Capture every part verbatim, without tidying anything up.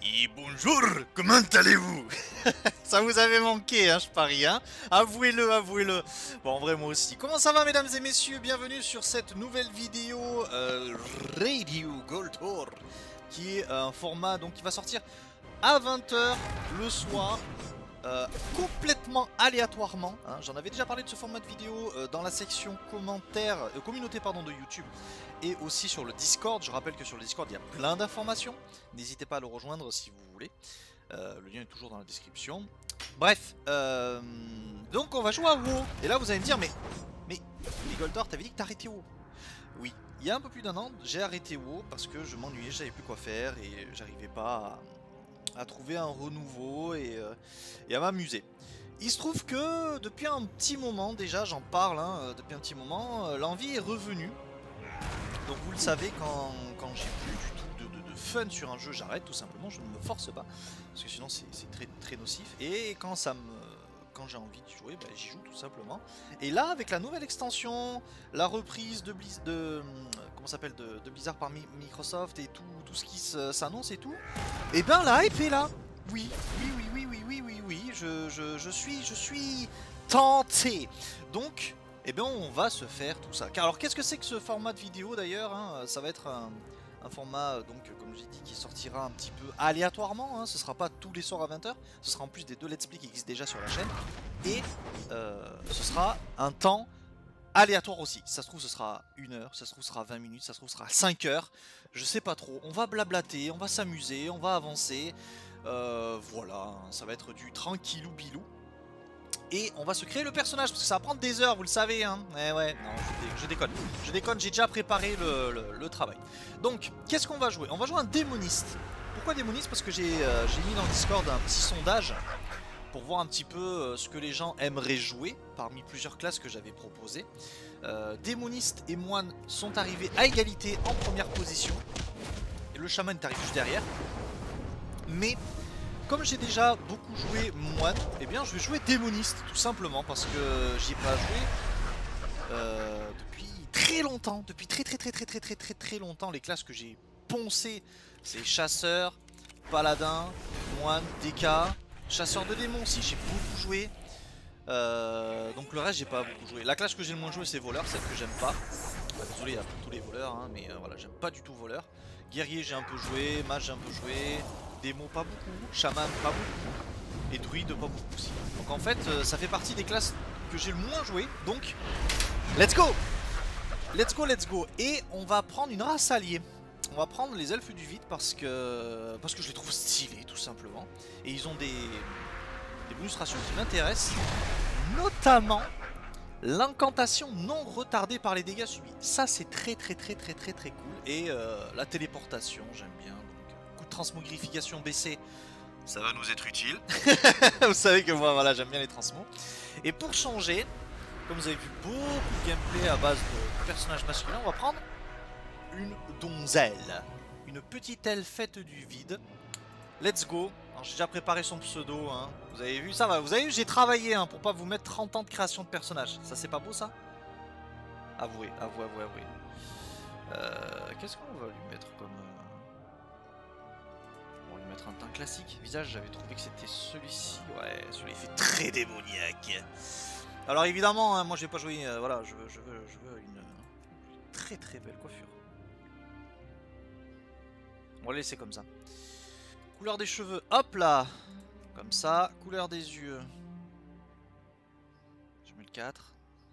Et bonjour, comment allez-vous? Ça vous avait manqué, hein, je parie, hein. Avouez-le, avouez-le. Bon, en vrai, moi aussi. Comment ça va, mesdames et messieurs? Bienvenue sur cette nouvelle vidéo euh, Radio Gold Tour, qui est un format donc qui va sortir à vingt heures le soir. Euh, complètement aléatoirement, hein. J'en avais déjà parlé de ce format de vidéo euh, dans la section commentaires, euh, communauté pardon, de YouTube et aussi sur le Discord. Je rappelle que sur le Discord il y a plein d'informations, n'hésitez pas à le rejoindre si vous voulez, euh, le lien est toujours dans la description. Bref, euh, donc on va jouer à WoW, et là vous allez me dire mais, mais Goldor, t'avais dit que t'arrêtais WoW? Oui, il y a un peu plus d'un an j'ai arrêté WoW parce que je m'ennuyais, je savais plus quoi faire et j'arrivais pas à à trouver un renouveau et, euh, et à m'amuser. Il se trouve que depuis un petit moment déjà, j'en parle, hein, depuis un petit moment, euh, l'envie est revenue. Donc vous le savez, quand, quand j'ai plus du tout de, de, de fun sur un jeu, j'arrête tout simplement, je ne me force pas, parce que sinon c'est très, très nocif. Et quand ça me... quand j'ai envie d'y jouer, bah, j'y joue tout simplement. Et là, avec la nouvelle extension, la reprise de, Blizz, de, comment s'appelle, de, de Blizzard par Mi Microsoft et tout, tout ce qui s'annonce et tout, et ben la hype est là. Oui, oui, oui, oui, oui, oui, oui, oui, je, je, je suis, je suis tenté. Donc, eh bien, on va se faire tout ça. Car alors, qu'est-ce que c'est que ce format de vidéo d'ailleurs, hein? Ça va être un, un format, donc, comme j'ai dit, qui sortira un petit peu aléatoirement, hein. Ce sera pas tous les soirs à vingt heures, ce sera en plus des deux let's play qui existent déjà sur la chaîne. Et euh, ce sera un temps aléatoire aussi. Ça se trouve, ce sera une heure, ça se trouve, ce sera vingt minutes, ça se trouve, ce sera cinq heures. Je sais pas trop. On va blablater, on va s'amuser, on va avancer. Euh, voilà, ça va être du tranquillou bilou. Et on va se créer le personnage, parce que ça va prendre des heures, vous le savez, hein. Eh ouais, non, je, dé je déconne. Je déconne, j'ai déjà préparé le, le, le travail. Donc, qu'est-ce qu'on va jouer? On va jouer un démoniste. Pourquoi démoniste? Parce que j'ai euh, mis dans le Discord un petit sondage pour voir un petit peu ce que les gens aimeraient jouer parmi plusieurs classes que j'avais proposées. Euh, démoniste et moine sont arrivés à égalité en première position. Et le chaman est arrivé juste derrière. Mais comme j'ai déjà beaucoup joué moine, eh bien je vais jouer démoniste tout simplement parce que j'y ai pas joué euh, depuis très longtemps, depuis très très très très très très très très longtemps. Les classes que j'ai poncées, c'est chasseur, paladin, moine, D K, chasseur de démons aussi, j'ai beaucoup joué. Euh, donc le reste j'ai pas beaucoup joué. La classe que j'ai le moins joué c'est voleur, celle que j'aime pas. Bah, désolé pour tous les voleurs, hein, mais euh, voilà, j'aime pas du tout voleur. Guerrier j'ai un peu joué, mage j'ai un peu joué, démo pas beaucoup, chaman pas beaucoup, et druide pas beaucoup aussi. Donc en fait euh, ça fait partie des classes que j'ai le moins joué, donc let's go. Let's go, let's go. Et on va prendre une race alliée. On va prendre les elfes du vide parce que parce que je les trouve stylés tout simplement. Et ils ont des, des illustrations qui m'intéressent, notamment l'incantation non retardée par les dégâts subis. Ça c'est très très très très très très cool. Et euh, la téléportation j'aime bien. Donc, coup de transmogrification baissé, ça va nous être utile. Vous savez que moi voilà j'aime bien les transmos. Et pour changer, comme vous avez vu beaucoup de gameplay à base de personnages masculins, on va prendre une donzelle. Une petite elfette du vide. Let's go. J'ai déjà préparé son pseudo, hein. Vous avez vu, ça va, vous avez vu, j'ai travaillé hein, pour pas vous mettre trente ans de création de personnages. Ça c'est pas beau ça? Avouez, avouez, avouez, avouez. Euh, Qu'est-ce qu'on va lui mettre comme... Euh... On va lui mettre un teint classique. Visage, j'avais trouvé que c'était celui-ci. Ouais, celui-là il fait très démoniaque. Alors évidemment, hein, moi je vais pas jouer, euh, voilà, je veux, je veux, je veux une, une très très belle coiffure. On va le laisser comme ça. Couleur des cheveux, hop là. Comme ça, couleur des yeux. Je mets le quatre.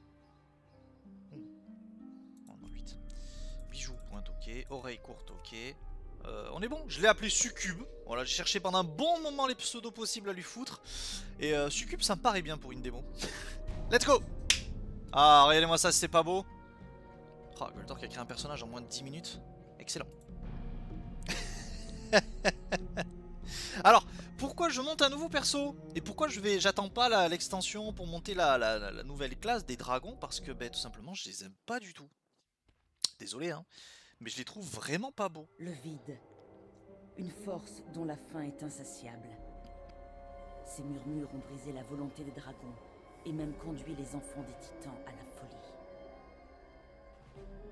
On a huit. Bijoux, pointe, ok. Oreille courte, ok. Euh, on est bon, je l'ai appelé Succube. Voilà, j'ai cherché pendant un bon moment les pseudos possibles à lui foutre. Et euh, Succube, ça me paraît bien pour une démo. Let's go. Ah, regardez-moi ça, c'est pas beau. Oh, Goldor qui a créé un personnage en moins de dix minutes. Excellent. Alors, pourquoi je monte un nouveau perso? Et pourquoi je vais, j'attends pas l'extension pour monter la, la, la, la nouvelle classe des dragons? Parce que, ben, tout simplement, je les aime pas du tout. Désolé, hein. Mais je les trouve vraiment pas beaux. Le vide. Une force dont la faim est insatiable. Ces murmures ont brisé la volonté des dragons et même conduit les enfants des titans à la folie.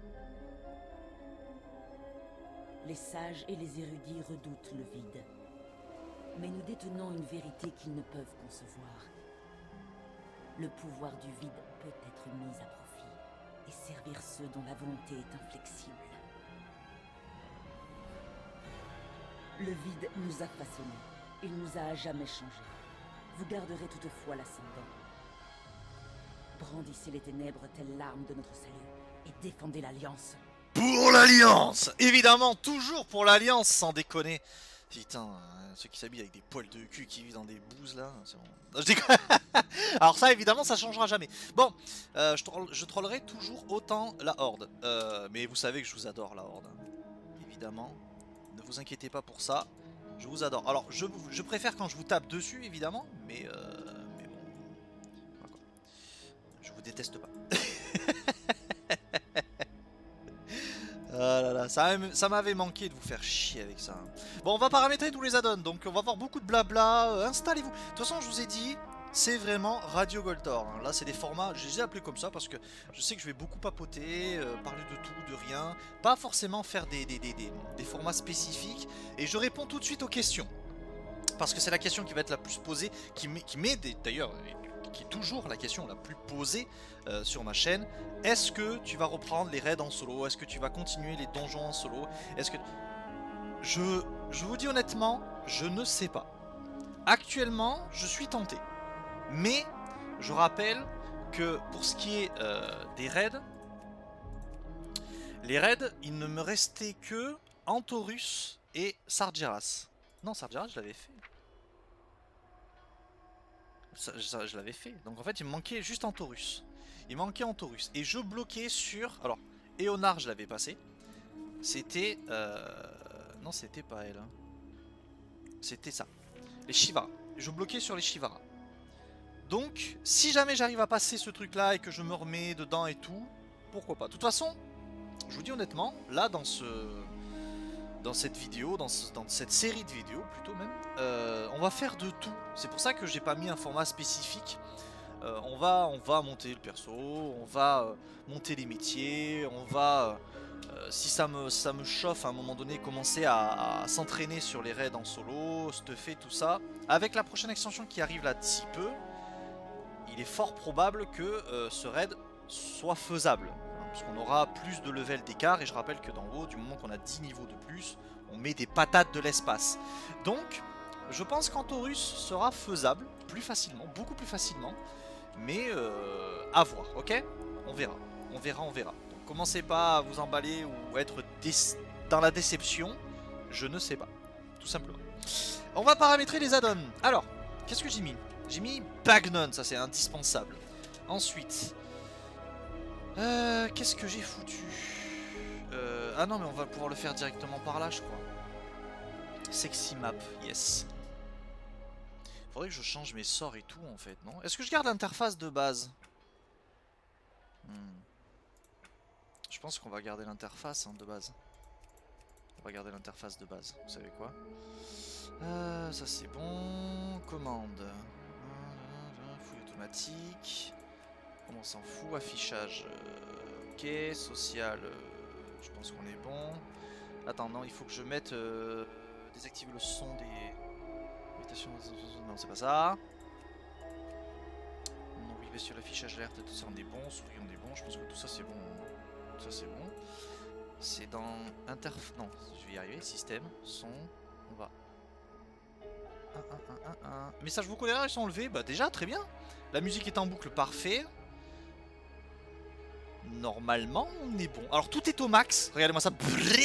Les sages et les érudits redoutent le vide. Mais nous détenons une vérité qu'ils ne peuvent concevoir. Le pouvoir du vide peut être mis à profit et servir ceux dont la volonté est inflexible. Le vide nous a façonnés. Il nous a à jamais changés. Vous garderez toutefois l'ascendant. Brandissez les ténèbres telles l'arme de notre salut et défendez l'Alliance. Pour l'Alliance! Évidemment, toujours pour l'Alliance, sans déconner. Putain, euh, ceux qui s'habillent avec des poils de cul qui vivent dans des bouses là, c'est bon. Non, je déconne. Alors ça évidemment ça changera jamais. Bon, euh, je, troll, je trollerai toujours autant la Horde. Euh, mais vous savez que je vous adore la Horde. Évidemment. Ne vous inquiétez pas pour ça. Je vous adore. Alors je, je préfère quand je vous tape dessus évidemment. Mais, euh, mais bon. Voilà, quoi. Je vous déteste pas. Ah là là, ça m'avait manqué de vous faire chier avec ça. Bon, on va paramétrer tous les add-ons, donc on va avoir beaucoup de blabla. Euh, Installez-vous. De toute façon, je vous ai dit, c'est vraiment Radio Goltor. Hein. Là, c'est des formats, je les ai appelés comme ça parce que je sais que je vais beaucoup papoter, euh, parler de tout, de rien. Pas forcément faire des, des, des, des, des formats spécifiques. Et je réponds tout de suite aux questions. Parce que c'est la question qui va être la plus posée, qui m'est d'ailleurs, qui est toujours la question la plus posée euh, sur ma chaîne. Est-ce que tu vas reprendre les raids en solo? Est-ce que tu vas continuer les donjons en solo? Est-ce que... Je, je vous dis honnêtement, je ne sais pas. Actuellement, je suis tenté. Mais, je rappelle que pour ce qui est euh, des raids, les raids, il ne me restait que Antorus et Sargeras. Non, Sargeras, je l'avais fait. Ça, ça, je l'avais fait. Donc en fait, il me manquait juste Antorus. Il manquait Antorus. Et je bloquais sur... Alors, Eonar, je l'avais passé. C'était... Euh... Non, c'était pas elle. Hein. C'était ça. Les Shivara. Je bloquais sur les Shivara. Donc, si jamais j'arrive à passer ce truc-là et que je me remets dedans et tout, pourquoi pas. De toute façon, je vous dis honnêtement, là, dans ce... Dans cette vidéo, dans, ce, dans cette série de vidéos plutôt même, euh, on va faire de tout. C'est pour ça que j'ai pas mis un format spécifique. Euh, on, va, on va monter le perso, on va euh, monter les métiers, on va, euh, si ça me, ça me chauffe à un moment donné, commencer à, à s'entraîner sur les raids en solo, stuffer, tout ça. Avec la prochaine extension qui arrive là d'ici peu, il est fort probable que euh, ce raid soit faisable. Parce qu'on aura plus de level d'écart, et je rappelle que d'en haut, du moment qu'on a dix niveaux de plus, on met des patates de l'espace. Donc, je pense qu'Antorus sera faisable plus facilement, beaucoup plus facilement, mais euh, à voir, ok? On verra, on verra, on verra. Donc, commencez pas à vous emballer ou être dans la déception, je ne sais pas, tout simplement. On va paramétrer les add-ons. Alors, qu'est-ce que j'ai mis? J'ai mis Bagnon, ça c'est indispensable. Ensuite... Euh, qu'est-ce que j'ai foutu euh, Ah non, mais on va pouvoir le faire directement par là, je crois. Sexy map, yes. Faudrait que je change mes sorts et tout, en fait, non? Est-ce que je garde l'interface de base? hmm. Je pense qu'on va garder l'interface hein, de base. On va garder l'interface de base, vous savez quoi? euh, Ça c'est bon. Commande. Fouille automatique. On s'en fout, affichage, euh, ok, social, euh, je pense qu'on est bon. Attends, non, il faut que je mette, euh, désactiver le son des... Non, c'est pas ça. Non, oui, sur l'affichage alerte, tout ça on est bon, souris on est bon, je pense que tout ça c'est bon. Tout ça c'est bon. C'est dans interf... Non, je vais y arriver, système, son, on va... un, un, un, un, un. Message vocaux derrière, ils sont enlevés, bah déjà, très bien. La musique est en boucle, parfait. Normalement, on est bon. Alors, tout est au max. Regardez-moi ça.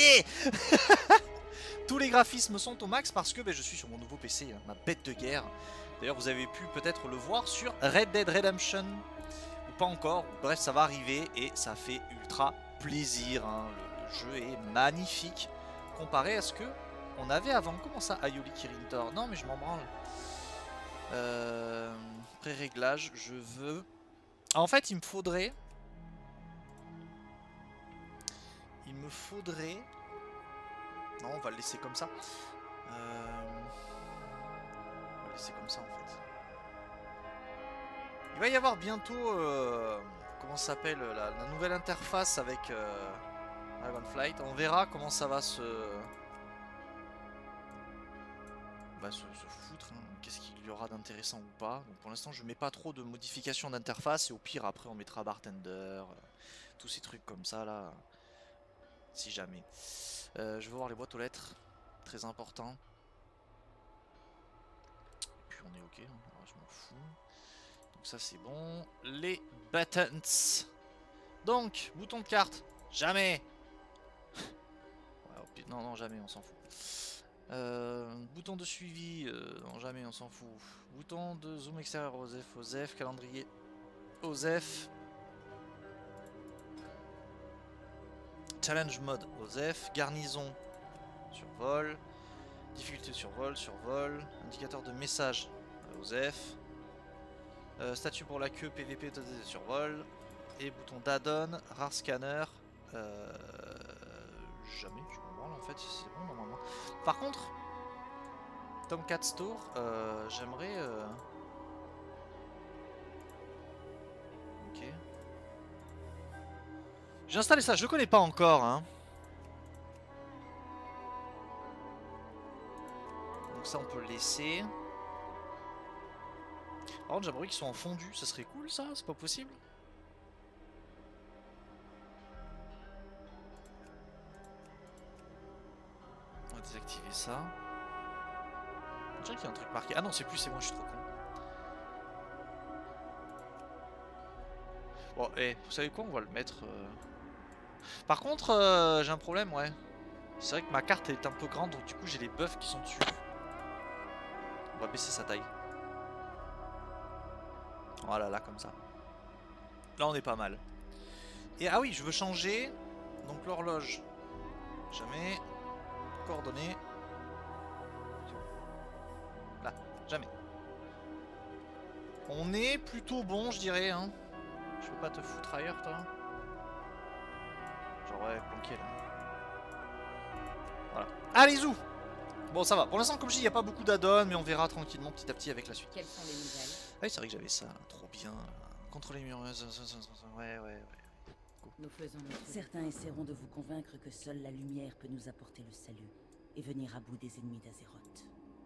Tous les graphismes sont au max parce que ben, je suis sur mon nouveau P C, hein, ma bête de guerre. D'ailleurs, vous avez pu peut-être le voir sur Red Dead Redemption. Ou pas encore. Bref, ça va arriver et ça fait ultra plaisir. Hein. Le, le jeu est magnifique comparé à ce que on avait avant. Comment ça, Ayoli Kirintor? Non, mais je m'en branle. Euh, Pré-réglage, je veux... En fait, il me faudrait... Il me faudrait... Non, on va le laisser comme ça. Euh... On va le laisser comme ça, en fait. Il va y avoir bientôt... Euh... Comment ça s'appelle la, la nouvelle interface avec euh... Dragonflight. On verra comment ça va se... on va se, se foutre, hein. Qu'est-ce qu'il y aura d'intéressant ou pas. Donc pour l'instant je mets pas trop de modifications d'interface et au pire après on mettra bartender, euh, tous ces trucs comme ça là, si jamais. Euh, je vais voir les boîtes aux lettres, très important. Et puis on est ok, hein. Alors, je m'en fous. Donc ça c'est bon. Les buttons. Donc, bouton de carte, jamais. Ouais, non, non, jamais, on s'en fout. Euh, bouton de suivi, euh, non, jamais, on s'en fout. Bouton de zoom extérieur, OSEF, OSEF, calendrier, OSEF. Challenge mode, OSEF, garnison, survol. Difficulté survol, survol. Indicateur de message, OSEF. Euh, statut pour la queue, P V P, survol. Et bouton d'add-on, rare scanner. Euh, jamais, je comprends en fait, c'est bon normalement. Par contre, Tomcat Store, euh, j'aimerais. Euh... Ok. J'ai installé ça, je le connais pas encore. Hein. Donc ça, on peut le laisser. Par contre, j'aimerais qu'ils soient en fondu, ça serait cool ça, c'est pas possible? On va désactiver ça. Je dirais qu'il y a un truc marqué. Ah non, c'est plus, c'est moi, je suis trop con. Bon, et hey, vous savez quoi, on va le mettre. Euh... Par contre, euh, j'ai un problème, ouais. C'est vrai que ma carte est un peu grande, donc du coup, j'ai les buffs qui sont dessus. On va baisser sa taille. Voilà, là, comme ça. Là, on est pas mal. Et ah oui, je veux changer. Donc l'horloge. Jamais. Coordonnées. Là, jamais. On est plutôt bon, je dirais. Hein. Je veux pas te foutre ailleurs, toi. Genre, ouais, planqué là. Voilà. Allez, zou. Bon, ça va. Pour l'instant, comme je dis, il n'y a pas beaucoup d'add-on, mais on verra tranquillement petit à petit avec la suite. Quelles sont les nouvelles? Ah oui, c'est vrai que j'avais ça. Trop bien. Contrôler les murs. Ouais, ouais, ouais. Nous faisons notre... Certains essaieront de vous convaincre que seule la lumière peut nous apporter le salut et venir à bout des ennemis d'Azeroth.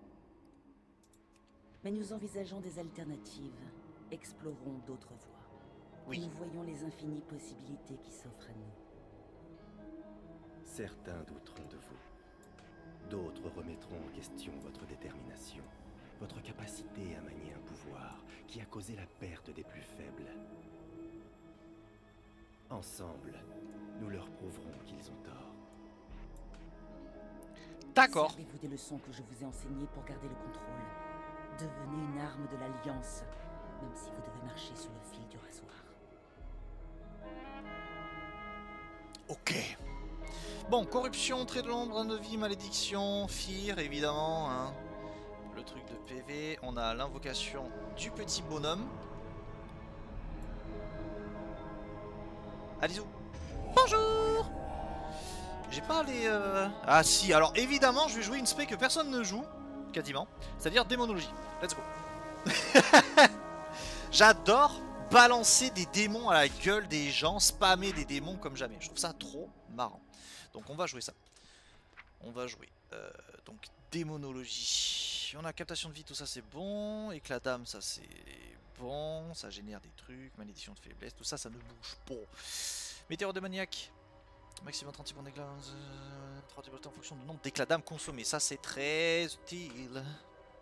Mais nous envisageons des alternatives. Explorons d'autres voies. Oui. Nous voyons les infinies possibilités qui s'offrent à nous. Certains douteront de vous. D'autres remettront en question votre détermination, votre capacité à manier un pouvoir qui a causé la perte des plus faibles. Ensemble, nous leur prouverons qu'ils ont tort. D'accord. Servez-vous des leçons que je vous ai enseignées pour garder le contrôle. Devenez une arme de l'Alliance, même si vous devez marcher sur le fil du rasoir. Ok. Bon, corruption, trait de l'ombre, de vie, malédiction, fear, évidemment. Hein. Le truc de P V. On a l'invocation du petit bonhomme. Alizou. Bonjour. J'ai pas les... Euh... Ah si, alors évidemment, je vais jouer une spé que personne ne joue, quasiment. C'est-à-dire démonologie. Let's go. J'adore balancer des démons à la gueule des gens, spammer des démons comme jamais. Je trouve ça trop marrant. Donc on va jouer ça. On va jouer. Euh, donc démonologie. On a captation de vie, tout ça c'est bon. Éclat d'âme, ça c'est bon. Ça génère des trucs. Malédiction de faiblesse, tout ça, ça ne bouge pas. Météore démoniaque. Maximum trente secondes d'éclat. Euh, trente en fonction du nombre d'éclats d'âme consommés. Ça c'est très utile. Je vais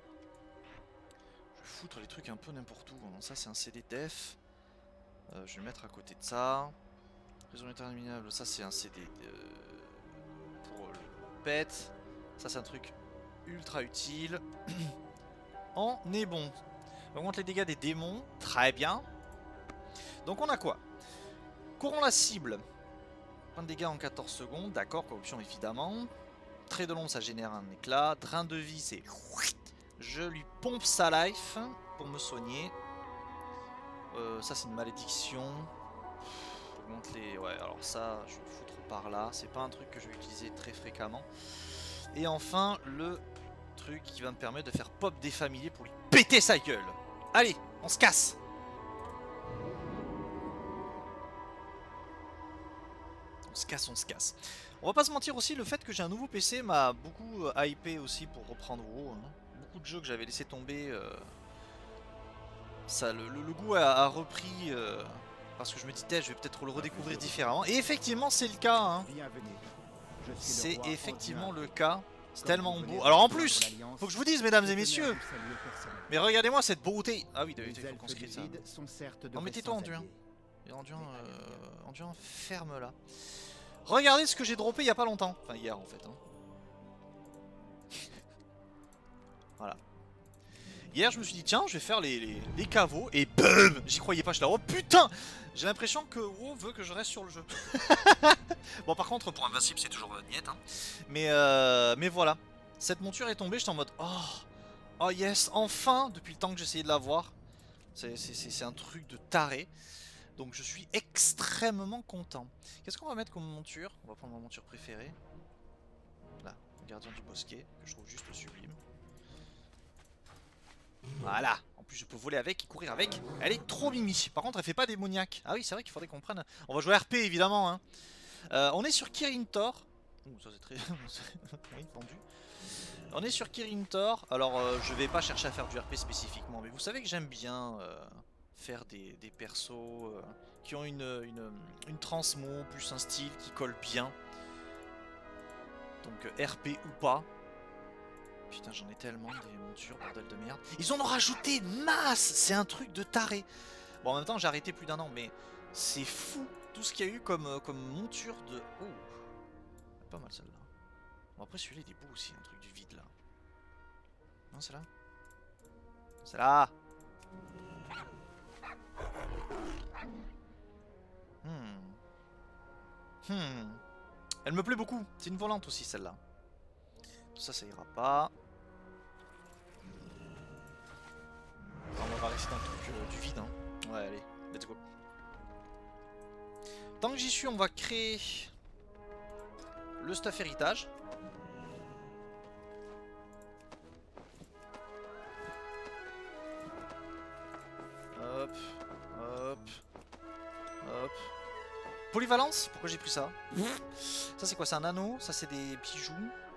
foutre les trucs un peu n'importe où. Ça c'est un C D def. Euh, je vais le mettre à côté de ça. Raison interminable, ça c'est un C D euh, pour le pet. Ça c'est un truc ultra utile. On est bon. On augmente les dégâts des démons. Très bien. Donc on a quoi? Courons la cible. Point de dégâts en quatorze secondes. D'accord, corruption évidemment. Trait de l'ombre, ça génère un éclat. Drain de vie, c'est... Je lui pompe sa life pour me soigner. Euh, ça c'est une malédiction. Augmente les... Ouais, alors ça, je vais le foutre par là. C'est pas un truc que je vais utiliser très fréquemment. Et enfin, le truc qui va me permettre de faire pop des familiers pour lui péter sa gueule. Allez, on se casse. On se casse, on se casse. On va pas se mentir aussi, le fait que j'ai un nouveau P C m'a beaucoup hypé aussi pour reprendre WoW. Hein. beaucoup de jeux que j'avais laissé tomber, euh, ça, le, le, le goût a, a repris, euh, parce que je me disais je vais peut-être le redécouvrir différemment. Et effectivement c'est le cas, hein. C'est effectivement le cas. C'est tellement beau. Alors en plus, faut que je vous dise mesdames et messieurs, mais regardez-moi cette beauté. Ah oui, il faut qu'on se crée ça. Non mais tais-toi Anduin. Anduin, euh, Anduin ferme là. Regardez ce que j'ai droppé il y a pas longtemps. Enfin hier en fait. Hein. Voilà. Hier je me suis dit tiens je vais faire les, les, les caveaux et BAM. J'y croyais pas, je là. Oh putain. J'ai l'impression que WoW veut que je reste sur le jeu. Bon par contre pour Invincible c'est toujours niette hein. Mais, euh, mais voilà. Cette monture est tombée, j'étais en mode oh, oh yes, enfin depuis le temps que j'essayais de la voir. C'est un truc de taré. Donc je suis extrêmement content. Qu'est-ce qu'on va mettre comme monture? On va prendre ma monture préférée. Là, gardien du bosquet, que je trouve juste sublime. Voilà, en plus je peux voler avec et courir avec. Elle est trop mimi. Par contre elle fait pas démoniaque. Ah oui c'est vrai qu'il faudrait qu'on prenne. On va jouer R P évidemment hein. euh, On est sur Kirin Tor. Ouh ça c'est très... oui, tendu. On est sur Kirin Tor. Alors euh, je vais pas chercher à faire du R P spécifiquement. Mais vous savez que j'aime bien euh, faire des, des persos euh, qui ont une, une, une transmo, plus un style qui colle bien. Donc euh, R P ou pas. Putain j'en ai tellement des montures, bordel de merde. Ils en ont rajouté masse. C'est un truc de taré. Bon en même temps j'ai arrêté plus d'un an. Mais c'est fou tout ce qu'il y a eu comme, comme monture de... Oh, pas mal celle-là. Bon après celui-là il est beau aussi, un truc du vide là. Non c'est là. C'est là. Hmm. Hmm. Elle me plaît beaucoup. C'est une volante aussi celle-là. Ça, ça ira pas. On va rester dans le truc euh, du vide. Hein. Ouais, allez, let's go. Tant que j'y suis, on va créer le staff héritage. Hop, hop, hop. Polyvalence? Pourquoi j'ai pris ça? Ça, c'est quoi? C'est un anneau? Ça, c'est des bijoux.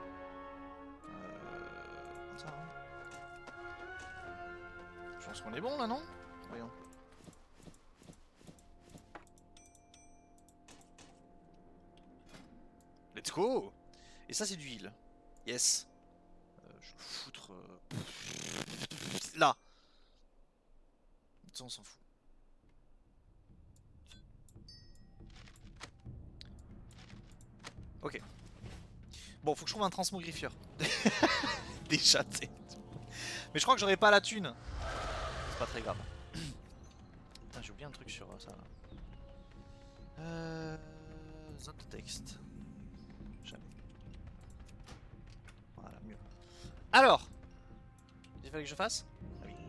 Je pense qu'on est bon là, non? Voyons. Let's go! Et ça c'est du heal. Yes. Euh, je vais foutre... Euh... Là. Ça on s'en fout. Ok. Bon, faut que je trouve un transmogrifieur. Déjà, tu sais. Mais je crois que j'aurais pas la thune. C'est pas très grave. Putain, j'ai oublié un truc sur ça. Euh... Zone de texte. Jamais. Voilà, mieux. Alors, il fallait que je fasse? Ah oui.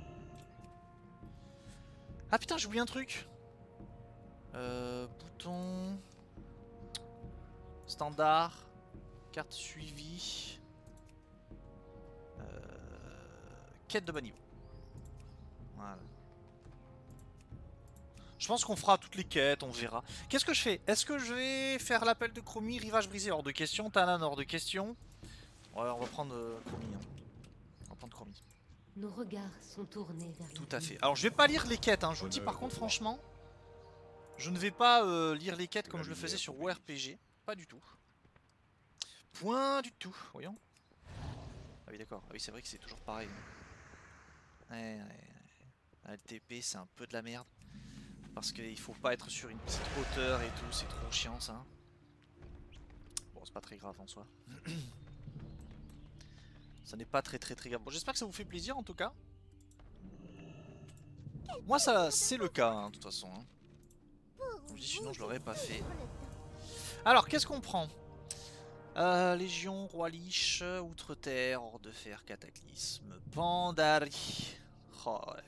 Ah putain, j'ai oublié un truc. Euh... Bouton... Standard... Carte suivie... Euh... Quête de bas niveau. Voilà. Je pense qu'on fera toutes les quêtes, on verra. Qu'est-ce que je fais? Est-ce que je vais faire l'appel de Chromie, rivage brisé, hors de question, Talan hors de question? Ouais, on va prendre euh, Chromie. Hein. On va prendre Chromie. Nos regards sont tournés vers tout à fait. Alors je vais pas lire les quêtes, hein. Je vous le dis par contre franchement. Je ne vais pas euh, lire les quêtes comme je le faisais sur WoRPG. Pas du tout. Point du tout, voyons. Ah oui d'accord, ah oui c'est vrai que c'est toujours pareil. Ouais, ouais, ouais. L T P c'est un peu de la merde. Parce qu'il faut pas être sur une petite hauteur et tout, c'est trop chiant ça. Bon c'est pas très grave en soi. Ça n'est pas très très très grave. Bon j'espère que ça vous fait plaisir en tout cas. Moi ça c'est le cas hein, de toute façon. Hein. Je dis sinon je l'aurais pas fait. Alors qu'est-ce qu'on prend? euh, Légion, Roi Lich, Outre-Terre, Hors de Fer, Cataclysme, Pandari. Oh, ouais.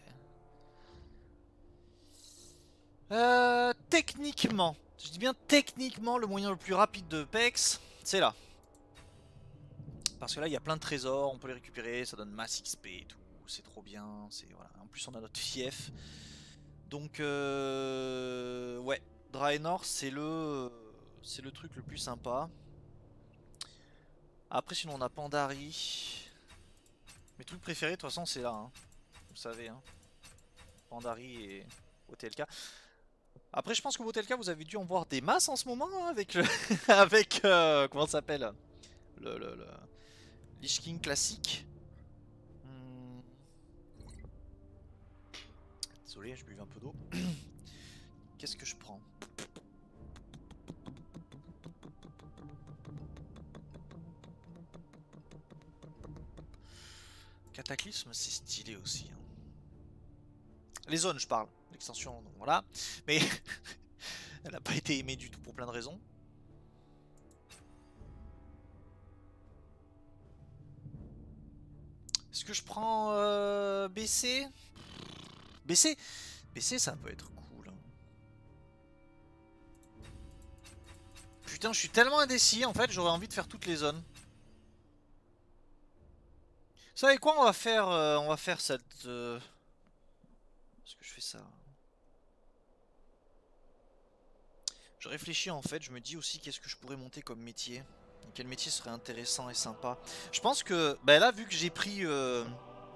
Euh, techniquement, je dis bien techniquement, le moyen le plus rapide de Pex, c'est là. Parce que là, il y a plein de trésors, on peut les récupérer, ça donne masse X P et tout, c'est trop bien. Voilà. En plus, on a notre fief. Donc, euh, ouais, Draenor, c'est le, c'est le truc le plus sympa. Après, sinon, on a Pandari. Mes trucs préférés, de toute façon, c'est là. Hein. Vous savez, hein. Pandari et O T L K. Après, je pense que O T L K, vous avez dû en voir des masses en ce moment, hein, avec le... avec... Euh, comment ça s'appelle, le, le, le... Lich King classique. Hmm. Désolé, je buvais un peu d'eau. Qu'est-ce que je prends? Cataclysme, c'est stylé aussi. Hein. Les zones, je parle. L'extension, voilà. Mais elle n'a pas été aimée du tout pour plein de raisons. Est-ce que je prends euh, B C? B C B C, ça peut être cool. Hein. Putain, je suis tellement indécis, en fait, j'aurais envie de faire toutes les zones. Vous savez quoi, on va faire, euh, on va faire cette... Euh... Est-ce que je fais ça? Je réfléchis en fait, je me dis aussi qu'est-ce que je pourrais monter comme métier. Et quel métier serait intéressant et sympa. Je pense que, bah là, vu que j'ai pris... Euh...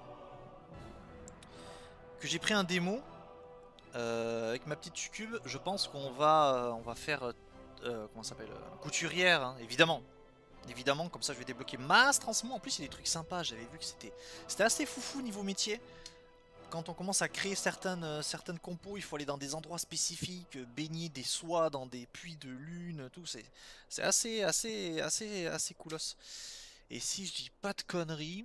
Que j'ai pris un démo, euh, avec ma petite succube, je pense qu'on va, euh, on va faire... Euh, comment ça s'appelle euh, couturière, hein, évidemment. Évidemment, comme ça je vais débloquer masse transmo. En plus, il y a des trucs sympas. J'avais vu que c'était c'était assez foufou niveau métier. Quand on commence à créer certaines, euh, certaines compos, il faut aller dans des endroits spécifiques, euh, baigner des soies dans des puits de lune, tout. C'est c'est assez, assez, assez, assez coolos. Et si je dis pas de conneries,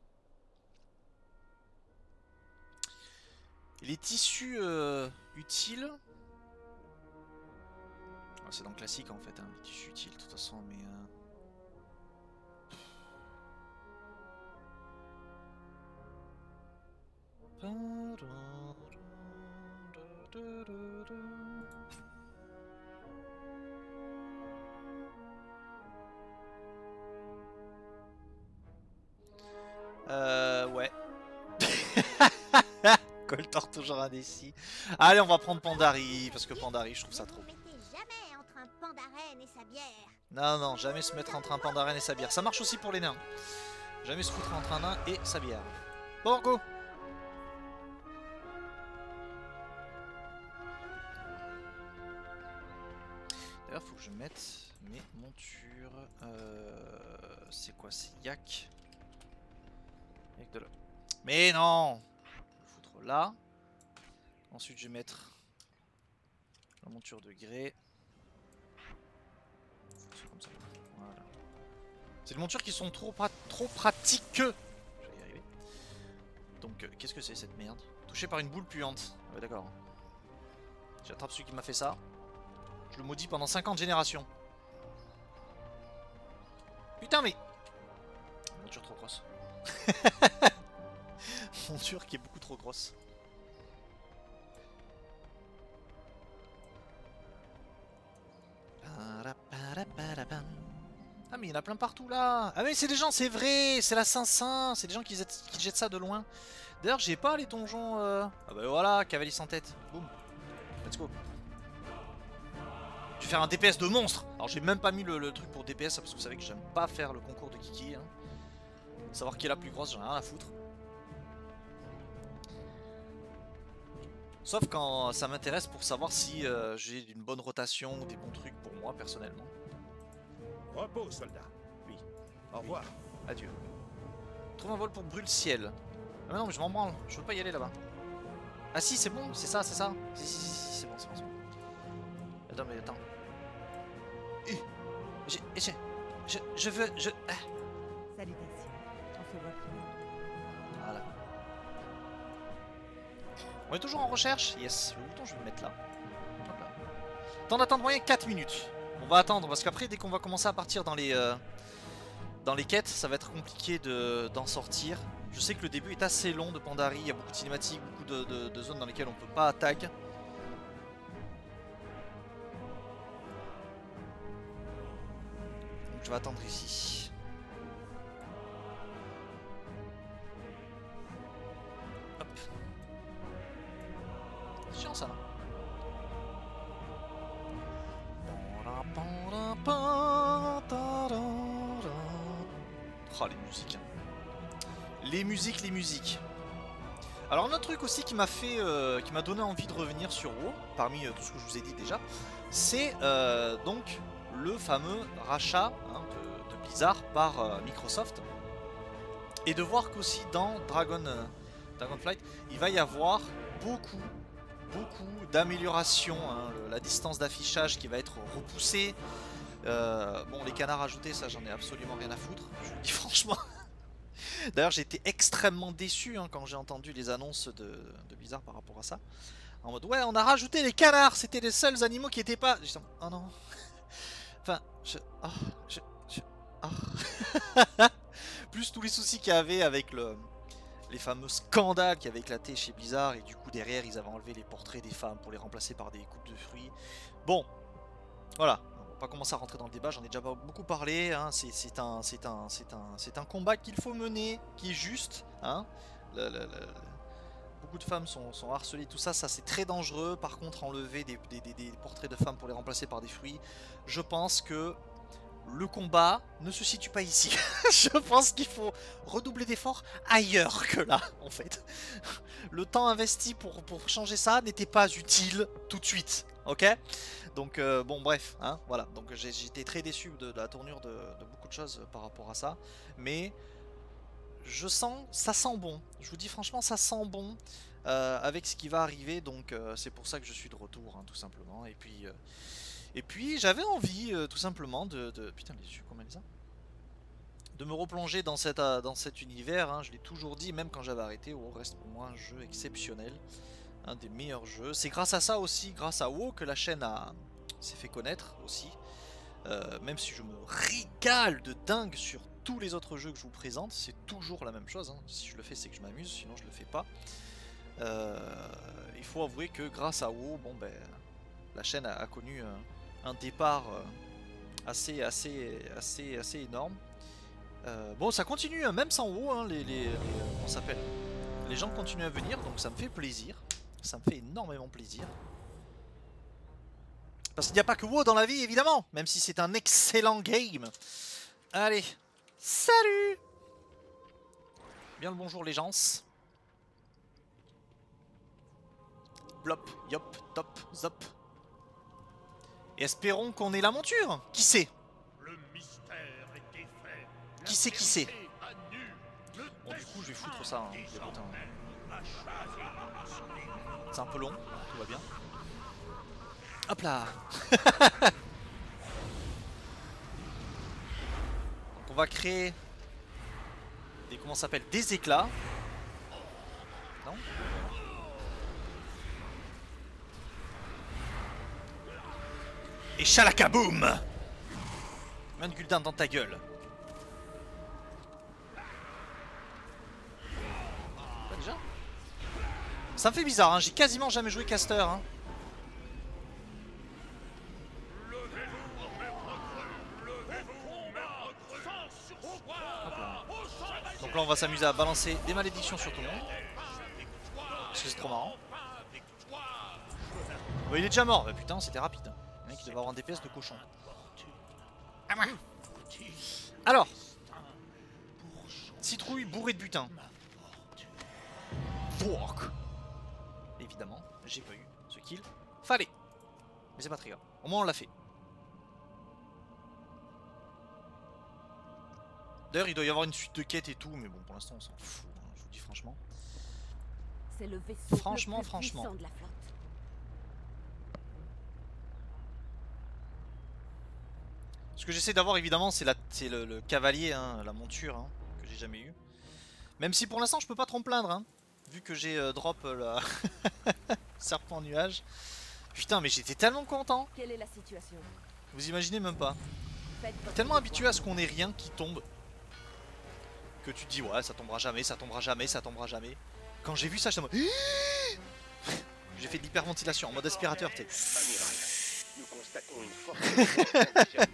les tissus euh, utiles. Ah, c'est dans le classique en fait, hein, les tissus utiles de toute façon, mais. Euh... Euh, ouais. Coltor toujours indécis. Allez, on va prendre Pandari, parce que Pandari, je trouve ça trop. Jamais entre un pandarène et sa bière. Non, non, jamais se mettre entre un pandarène et sa bière. Ça marche aussi pour les nains. Jamais se foutre entre un nain et sa bière. Bon, go. D'ailleurs, faut que je mette mes montures. Euh, c'est quoi? C'est yak. Yak de là. Mais non! Je vais foutre là. Ensuite, je vais mettre la monture de grès. C'est comme ça. Voilà. C'est des montures qui sont trop, pra trop pratiques. Je vais y arriver. Donc, euh, qu'est-ce que c'est cette merde? Touché par une boule puante. Ouais, d'accord. J'attrape celui qui m'a fait ça. Je le maudis pendant cinquante générations. Putain, mais... Monture trop grosse. Monture qui est beaucoup trop grosse. Ah mais il y en a plein partout là. Ah mais c'est des gens, c'est vrai, c'est la cinq cents. C'est des gens qui jettent, qui jettent ça de loin. D'ailleurs j'ai pas les donjons... Euh... Ah bah voilà, cavalier sans tête. Boum. Let's go. Je vais faire un D P S de monstre. Alors j'ai même pas mis le, le truc pour D P S parce que vous savez que j'aime pas faire le concours de Kiki. Hein. Savoir qui est la plus grosse, j'en ai rien à foutre. Sauf quand ça m'intéresse pour savoir si euh, j'ai une bonne rotation ou des bons trucs pour moi personnellement. Repos, soldat. Oui. Au revoir. Oui. Adieu. Trouve un vol pour brûle-ciel. Ah mais non mais je m'en branle, je veux pas y aller là-bas. Ah si c'est bon, c'est ça, c'est ça. Si si si, si c'est bon, c'est bon, c'est bon. Attends mais attends. Euh, je, je, je, je veux, je... Ah. Salutations. On se voit plus tard. Voilà. On est toujours en recherche. Yes, le bouton je vais le mettre là. Hop là. Temps d'attente moyen quatre minutes. On va attendre parce qu'après dès qu'on va commencer à partir dans les euh, dans les quêtes, ça va être compliqué de d'en sortir. Je sais que le début est assez long de Pandari, il y a beaucoup de cinématiques, beaucoup de, de, de zones dans lesquelles on peut pas attaquer. Donc je vais attendre ici. Hop. C'est chiant ça. Oh les musiques. Les musiques, les musiques. Alors un autre truc aussi qui m'a fait, euh, qui m'a donné envie de revenir sur WoW, parmi euh, tout ce que je vous ai dit déjà, c'est euh, donc le fameux rachat hein, de, de Blizzard par euh, Microsoft. Et de voir qu'aussi dans Dragon, euh, Dragonflight, il va y avoir beaucoup, beaucoup d'améliorations. Hein, la distance d'affichage qui va être repoussée. Euh, bon, les canards ajoutés, ça j'en ai absolument rien à foutre, je vous le dis franchement. D'ailleurs j'ai été extrêmement déçu hein, quand j'ai entendu les annonces de, de Blizzard par rapport à ça. En mode ouais on a rajouté les canards, c'était les seuls animaux qui étaient pas... J'étais en... oh non. Enfin, je... Oh, je... je... Oh. Plus tous les soucis qu'il y avait avec le... les fameux scandales qui avaient éclaté chez Blizzard. Et du coup derrière ils avaient enlevé les portraits des femmes pour les remplacer par des coupes de fruits. Bon, voilà. On va pas commencer à rentrer dans le débat, j'en ai déjà beaucoup parlé, hein. C'est un, c'est un, c'est un, c'est un combat qu'il faut mener, qui est juste. Hein. Le, le, le, beaucoup de femmes sont, sont harcelées, tout ça, ça c'est très dangereux. Par contre, enlever des, des, des, des portraits de femmes pour les remplacer par des fruits, je pense que le combat ne se situe pas ici. Je pense qu'il faut redoubler d'efforts ailleurs que là, en fait. Le temps investi pour, pour changer ça n'était pas utile tout de suite, ok? Donc euh, bon bref, hein, voilà, donc j'étais très déçu de, de la tournure de, de beaucoup de choses par rapport à ça, mais je sens, ça sent bon, je vous dis franchement ça sent bon euh, avec ce qui va arriver, donc euh, c'est pour ça que je suis de retour, hein, tout simplement, et puis, euh, et puis j'avais envie euh, tout simplement de, de... Putain les yeux, combien ça de me replonger dans, cette, euh, dans cet univers, hein, je l'ai toujours dit, même quand j'avais arrêté, WoW reste pour moi un jeu exceptionnel. Un des meilleurs jeux. C'est grâce à ça aussi, grâce à WoW, que la chaîne s'est fait connaître aussi. Euh, même si je me régale de dingue sur tous les autres jeux que je vous présente, c'est toujours la même chose. Hein. Si je le fais, c'est que je m'amuse, sinon je le fais pas. Euh, il faut avouer que grâce à WoW, bon ben, la chaîne a, a connu un, un départ assez, assez, assez, assez énorme. Euh, bon, ça continue, hein, même sans WoW, hein, les, les, les, on s'appelle. Les gens continuent à venir, donc ça me fait plaisir. Ça me fait énormément plaisir. Parce qu'il n'y a pas que WoW dans la vie, évidemment. Même si c'est un excellent game. Allez. Salut. Bien le bonjour les gens. Blop, yop, top, zop. Et espérons qu'on ait la monture. Qui sait? Qui sait, qui sait? Bon, du coup, je vais foutre ça, hein, les potins. C'est un peu long, tout va bien. Hop là. Donc on va créer des, comment ça s'appelle, des éclats. Non. Et chalakaboum. Main de Gul'dan dans ta gueule. Pas déjà? Ça me fait bizarre, hein. J'ai quasiment jamais joué caster. Hein. Donc là on va s'amuser à balancer des malédictions sur tout le monde. Parce que c'est trop marrant. Bon, il est déjà mort, bah, putain c'était rapide. Le mec il devait avoir un D P S de cochon. Alors, citrouille bourrée de butin. Fuck. Évidemment, j'ai pas eu ce kill. Fallait. Mais c'est pas très grave. Au moins on l'a fait. D'ailleurs il doit y avoir une suite de quêtes et tout, mais bon pour l'instant on s'en fout, hein, je vous dis franchement. C'est le vaisseau franchement, le plus franchement. puissant de la flotte. Ce que j'essaie d'avoir évidemment c'est le, le cavalier, hein, la monture hein, que j'ai jamais eu. Même si pour l'instant je peux pas trop me plaindre, hein, vu que j'ai euh, drop euh, la serpent nuage. Putain mais j'étais tellement content. Quelle est la situation? Vous imaginez même pas. Tellement habitué à ce qu'on ait rien qui tombe. Que tu te dis ouais ça tombera jamais, ça tombera jamais, ça tombera jamais. Quand j'ai vu ça j'étais en mode... J'ai fait de l'hyperventilation en mode aspirateur, tu sais. Nous constatons une forte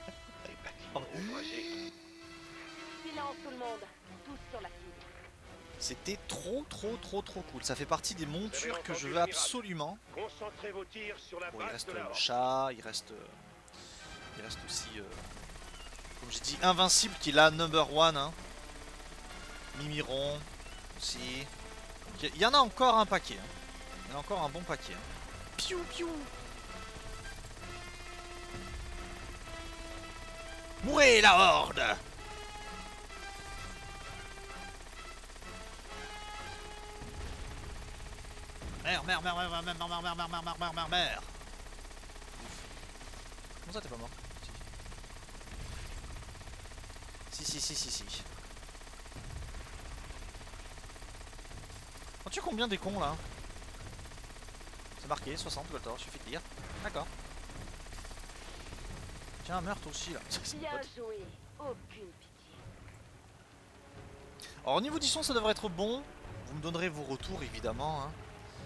Silence tout le monde, tous sur la cible. C'était trop trop trop trop cool. Ça fait partie des montures que je veux absolument. Concentrez vos tirs sur la Bon, il base reste de la le horde. chat, il reste... Il reste aussi... Euh, comme j'ai dit, Invincible qui est là number one. Hein. Mimiron aussi. Il y en a encore un paquet. Hein. Il y en a encore un bon paquet. Hein. Piou piou. Mourez la horde! Merde, merde, merde, merde, merde, merde, merde, merde, merde, merde, merde, merde, merde. Comment ça t'es pas mort? Si, si, si, si, si. Tu as combien des cons là? C'est marqué, soixante, Goltor, suffit de dire. D'accord. Tiens, un meurtre aussi là. Bien joué, aucune pitié. Alors au niveau du son ça devrait être bon. Vous me donnerez vos retours évidemment. Hein.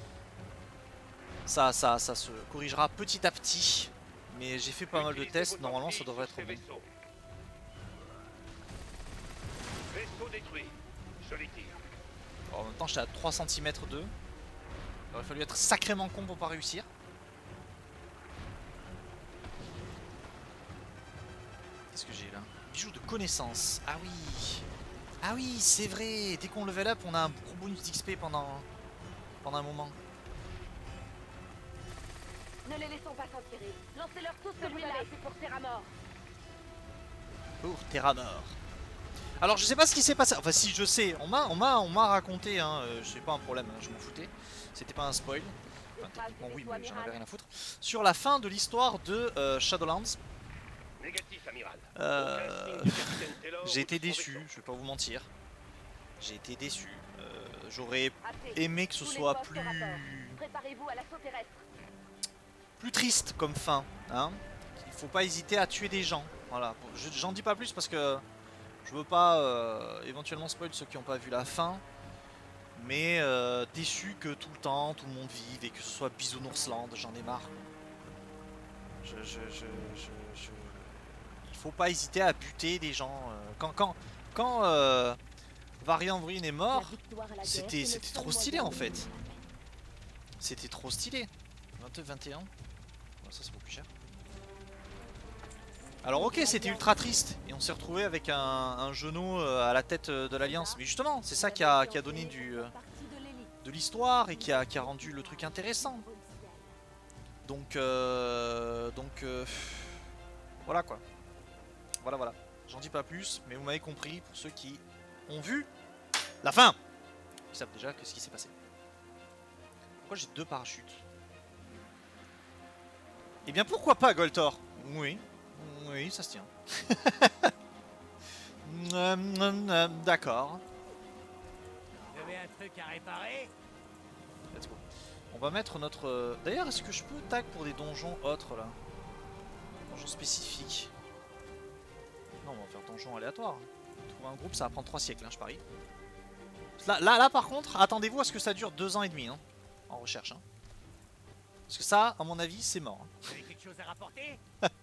Ça, ça, ça se corrigera petit à petit. Mais j'ai fait pas mal de tests, normalement ça devrait être bon. Vaisseau détruit. Solitaire. Alors, en même temps j'étais à trois centimètres d'eux. Il aurait fallu être sacrément con pour pas réussir. Qu'est-ce que j'ai là? Bijoux de connaissance. Ah oui. Ah oui, c'est vrai. Dès qu'on level up, on a un gros bonus d'X P pendant, pendant un moment. Ne les laissons pas s'en tirer. Lancez-leur tout ce que vous avez fait pour Terramort. Pour Terramort. Alors je sais pas ce qui s'est passé. Enfin si je sais, on m'a on m'a on m'a raconté hein, euh, c'est pas un problème, hein, je m'en foutais. C'était pas un spoil. Enfin techniquement oui, mais j'en avais rien à foutre. Sur la fin de l'histoire de euh, Shadowlands. Négatif, amiral. Euh, j'ai été déçu, je vais pas vous mentir. J'ai été déçu. Euh, J'aurais aimé que ce soit plus Préparez-vous à l'assaut terrestre. plus triste comme fin. Hein. Il faut pas hésiter à tuer des gens. Voilà. J'en dis pas plus parce que je veux pas euh, éventuellement spoil ceux qui n'ont pas vu la fin. Mais euh, déçu que tout le temps, tout le monde vive et que ce soit Bisounoursland, j'en ai marre. Je, je, je, je, je... Il faut pas hésiter à buter des gens. Euh, quand quand, quand euh, Varian Vryn est mort, c'était c'était trop stylé en fait. C'était trop stylé. vingt-deux, vingt et un. Bon, ça c'est beaucoup plus cher. Alors ok, c'était ultra triste et on s'est retrouvé avec un, un genou à la tête de l'Alliance. Mais justement, c'est ça qui a, qui a donné du, de l'histoire et qui a, qui a rendu le truc intéressant. Donc, euh, donc euh, voilà quoi. Voilà, voilà. J'en dis pas plus, mais vous m'avez compris pour ceux qui ont vu la fin. Ils savent déjà que ce qui s'est passé. Pourquoi j'ai deux parachutes? Eh bien pourquoi pas Goltor? Oui. Oui, ça se tient. D'accord. Vous avez un truc à réparer? Let's go. On va mettre notre... D'ailleurs, est-ce que je peux tag pour des donjons autres, là? Donjons spécifiques. Non, on va faire donjon aléatoire. Trouver un groupe, ça va prendre trois siècles, hein, je parie. Là, là, là, par contre, attendez-vous à ce que ça dure deux ans et demi, hein, en recherche. Hein. Parce que ça, à mon avis, c'est mort. Hein. Vous avez quelque chose à rapporter?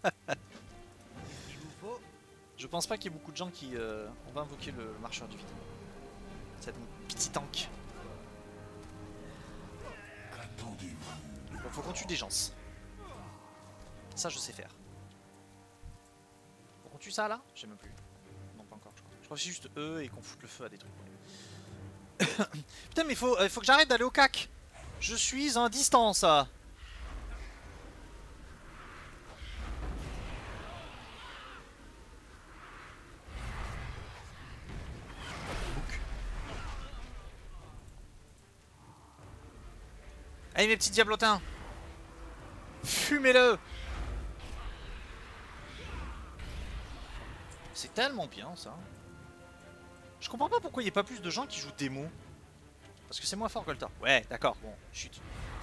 Je pense pas qu'il y ait beaucoup de gens qui... Euh... On va invoquer le, le marcheur du vide. C'est un petit tank. Donc faut qu'on tue des gens. Ça je sais faire. Faut qu'on tue ça là? Je sais même plus. Non pas encore je crois. Je crois que c'est juste eux et qu'on foute le feu à des trucs. Putain mais il faut, euh, faut que j'arrête d'aller au cac. Je suis en distance. Allez mes petits diablotins, fumez-le. C'est tellement bien ça. Je comprends pas pourquoi il n'y a pas plus de gens qui jouent démo. Parce que c'est moins fort Goltor. Ouais d'accord, bon, chut.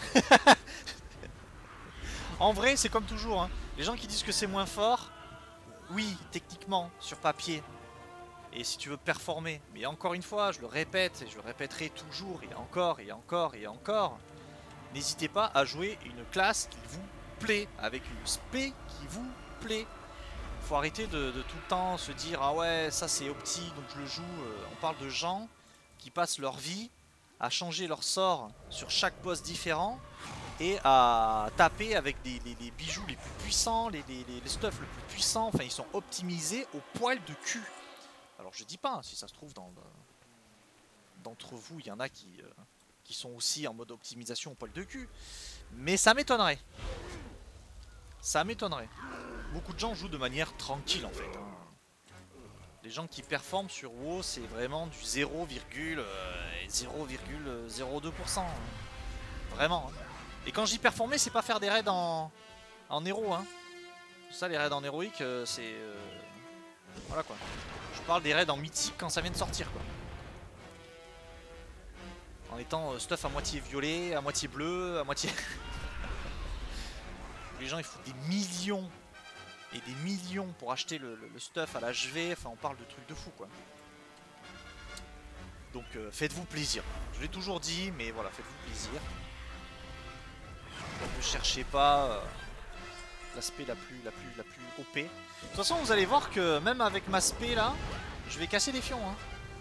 En vrai c'est comme toujours hein. Les gens qui disent que c'est moins fort, oui techniquement sur papier. Et si tu veux performer, mais encore une fois je le répète et je le répéterai toujours et encore et encore et encore. N'hésitez pas à jouer une classe qui vous plaît, avec une spé qui vous plaît. Faut arrêter de, de tout le temps se dire ah ouais ça c'est opti donc je le joue. On parle de gens qui passent leur vie à changer leur sort sur chaque boss différent et à taper avec des, les, les bijoux les plus puissants, les, les, les stuffs les plus puissants. Enfin ils sont optimisés au poil de cul. Alors je dis pas, si ça se trouve dans... d'entre vous, il y en a qui, euh, qui sont aussi en mode optimisation au poil de cul. Mais ça m'étonnerait. Ça m'étonnerait. Beaucoup de gens jouent de manière tranquille en fait. Hein. Les gens qui performent sur WoW, c'est vraiment du zéro virgule zéro deux pour cent. Vraiment. Hein. Et quand je dis performer, c'est pas faire des raids en, en héros. Hein. Ça, les raids en héroïque, euh, c'est... Euh... Voilà quoi. Je parle des raids en mythique quand ça vient de sortir quoi. En étant euh, stuff à moitié violet, à moitié bleu, à moitié... Les gens ils foutent des millions et des millions pour acheter le, le, le stuff à l'H V, enfin on parle de trucs de fou quoi. Donc euh, faites-vous plaisir. Je l'ai toujours dit, mais voilà, faites-vous plaisir. Ne cherchez pas euh, l'aspect la plus, la, plus, la plus O P. De toute façon vous allez voir que même avec ma spé là, je vais casser les fions. Hein.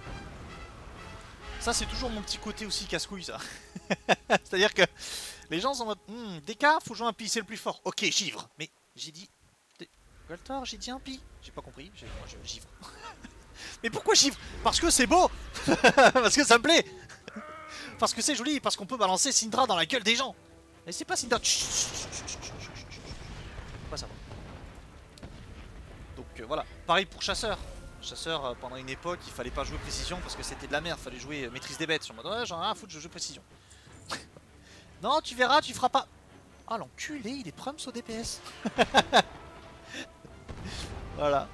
Ça c'est toujours mon petit côté aussi casse-couille ça. C'est-à-dire que les gens sont en mode hm, D K, faut jouer un pi, c'est le plus fort. Ok, givre. Mais j'ai dit. Goltor, j'ai dit un pi. J'ai pas compris. Moi je givre. Mais pourquoi givre? Parce que c'est beau. Parce que ça me plaît. Parce que c'est joli. Parce qu'on peut balancer Syndra dans la gueule des gens. Et c'est pas Syndra. Pas ça. Donc euh, voilà. Pareil pour chasseur. Chasseur, euh, pendant une époque, il fallait pas jouer précision parce que c'était de la merde. Fallait jouer euh, maîtrise des bêtes. Sur mode ouais, j'en ai rien à foutre, je joue précision. Non, tu verras, tu feras pas. Ah, oh, l'enculé, il est prums au D P S. Voilà.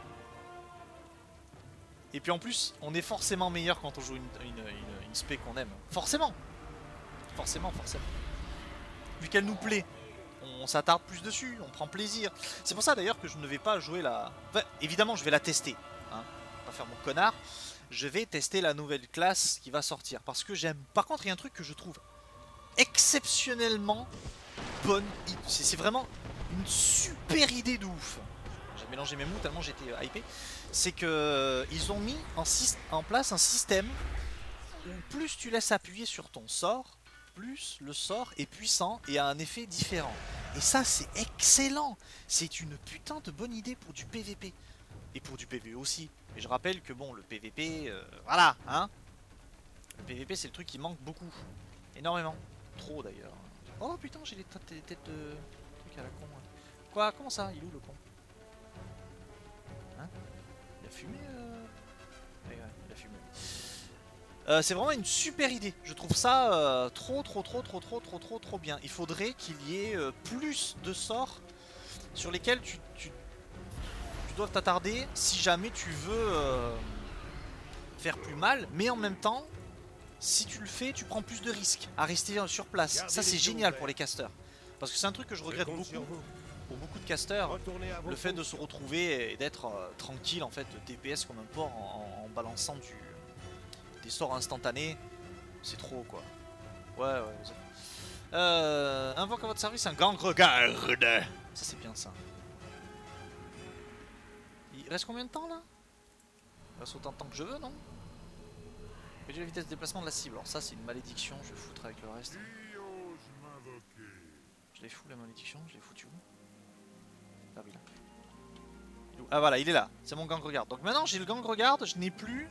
Et puis en plus, on est forcément meilleur quand on joue une, une, une, une spé qu'on aime. Forcément. Forcément, forcément. Vu qu'elle nous plaît, on s'attarde plus dessus, on prend plaisir. C'est pour ça d'ailleurs que je ne vais pas jouer la... Enfin, évidemment, je vais la tester. Hein, pas faire mon connard. Je vais tester la nouvelle classe qui va sortir. Parce que j'aime... Par contre, il y a un truc que je trouve exceptionnellement bonne. C'est vraiment une super idée de ouf. J'ai mélangé mes mots tellement j'étais hypé. C'est que ils ont mis en, en place un système où plus tu laisses appuyer sur ton sort, plus le sort est puissant et a un effet différent. Et ça c'est excellent. C'est une putain de bonne idée pour du P V P. Et pour du P V E aussi. Et je rappelle que bon, le P V P, euh, voilà, hein. Le P V P c'est le truc qui manque beaucoup. Énormément. Trop d'ailleurs. Oh putain, j'ai les têtes de trucs à la con. Hein. Quoi? Comment ça? Il est où le con? Hein? Il a fumé euh... ouais, ouais, il a fumé. Euh, c'est vraiment une super idée. Je trouve ça euh, trop, trop, trop, trop, trop, trop, trop, trop bien. Il faudrait qu'il y ait euh, plus de sorts sur lesquels tu, tu, tu dois t'attarder si jamais tu veux euh, faire plus mal, mais en même temps. Si tu le fais, tu prends plus de risques à rester sur place. Ça c'est génial pour les casteurs. Parce que c'est un truc que je regrette beaucoup. Pour beaucoup de casteurs, le fait de se retrouver et d'être euh, tranquille en fait, de D P S comme un porc en, en balançant du, des sorts instantanés, c'est trop quoi. Ouais ouais. Euh, invoque à votre service un gang regarde. Ça c'est bien ça. Il reste combien de temps là? Il reste autant de temps que je veux, non? Réduire la vitesse de déplacement de la cible. Alors ça c'est une malédiction, je vais foutre avec le reste. Je l'ai fou la malédiction, je l'ai foutu où? Ah oui là. Ah voilà, il est là, c'est mon gang regarde. Donc maintenant j'ai le gang regarde, je n'ai plus...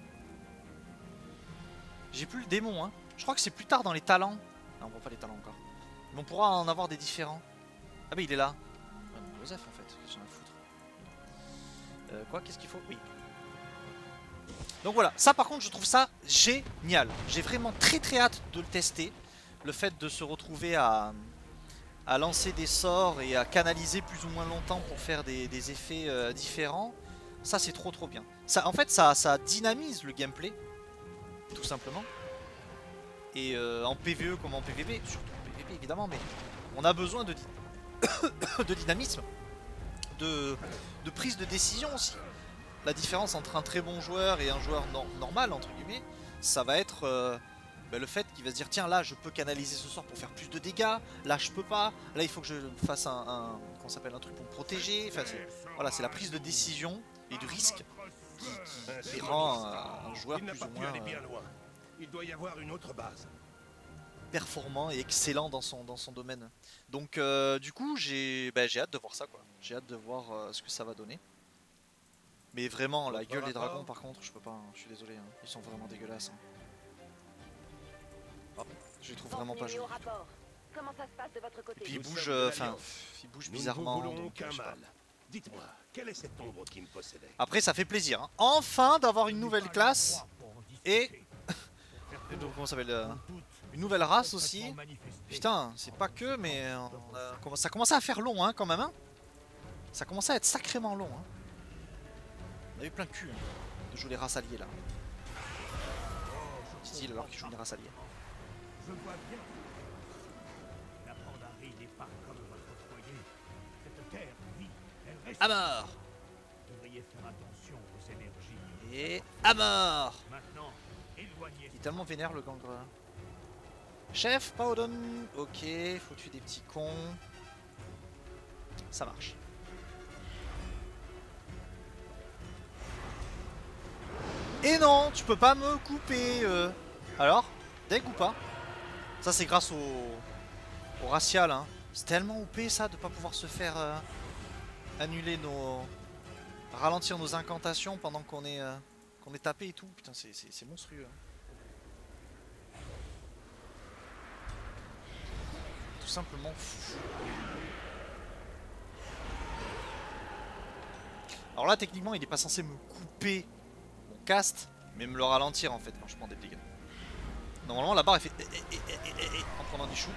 J'ai plus le démon hein. Je crois que c'est plus tard dans les talents. Non on voit pas les talents encore. Mais on pourra en avoir des différents. Ah bah il est là. Ouais, mais Joseph en fait, j'en ai à foutre. Euh, quoi, qu'est-ce qu'il faut? Oui. Donc voilà, ça par contre je trouve ça génial. J'ai vraiment très très hâte de le tester. Le fait de se retrouver à, à lancer des sorts et à canaliser plus ou moins longtemps pour faire des, des effets euh, différents. Ça c'est trop trop bien. Ça, en fait ça, ça dynamise le gameplay. Tout simplement. Et euh, en P V E comme en P V P, surtout en P V P évidemment, mais on a besoin de, de dynamisme. De, de prise de décision aussi. La différence entre un très bon joueur et un joueur no normal, entre guillemets, ça va être euh, bah, le fait qu'il va se dire tiens là je peux canaliser ce sort pour faire plus de dégâts, là je peux pas, là il faut que je fasse un, un, qu'on s'appelle un truc pour me protéger, enfin, voilà c'est la prise de décision et de risque qui, qui, qui rend un, un joueur plus ou moins euh, il doit y avoir une autre base. Performant et excellent dans son, dans son domaine. Donc euh, du coup j'ai bah, j'ai hâte de voir ça quoi, j'ai hâte de voir euh, ce que ça va donner. Mais vraiment, la gueule des dragons, par contre, je peux pas, hein. Je suis désolé, hein. Ils sont vraiment dégueulasses. Hein. Hop, je les trouve vraiment pas Vente mis au jolis. rapport. Comment ça se passe de votre côté? Et puis ils Nous bougent, sommes de euh, enfin, l'Alliance. ils bougent Nous ne bizarrement. vous voulons donc, aucun je sais pas. mal. Dites-moi, quelle est cette ombre qui me possédait? Après, ça fait plaisir. Hein. Enfin d'avoir une nouvelle classe et et donc, comment ça s'appelle euh, une nouvelle race aussi. Putain, c'est pas que, mais euh, on a- comment- ça commence à faire long, hein, quand même. Hein. Ça commence à être sacrément long. Hein. On a eu plein de cul hein, de jouer les races alliées là. Dit-il alors qu'il joue une race alliée. Je vois bien. La Pandarie n'est pas comme votre foyer. Cette terre vit, elle reste. À mort. Vous devriez faire attention aux énergies. Et à mort. Maintenant, éloignez. Il est tellement vénère le gangre. Chef, Paodon. Ok, faut tuer des petits cons. Ça marche. Et non, tu peux pas me couper. Euh. Alors, deg ou pas? Ça c'est grâce au, au racial. Hein. C'est tellement O P ça de pas pouvoir se faire euh, annuler nos... ralentir nos incantations pendant qu'on est, euh, qu'on est tapé et tout. Putain, c'est monstrueux. Hein. Tout simplement fou. Alors là, techniquement, il est pas censé me couper mon cast, mais me le ralentir en fait quand je prends des dégâts. Normalement, la barre elle fait eh, eh, eh, eh, eh, eh, en prenant des shoots.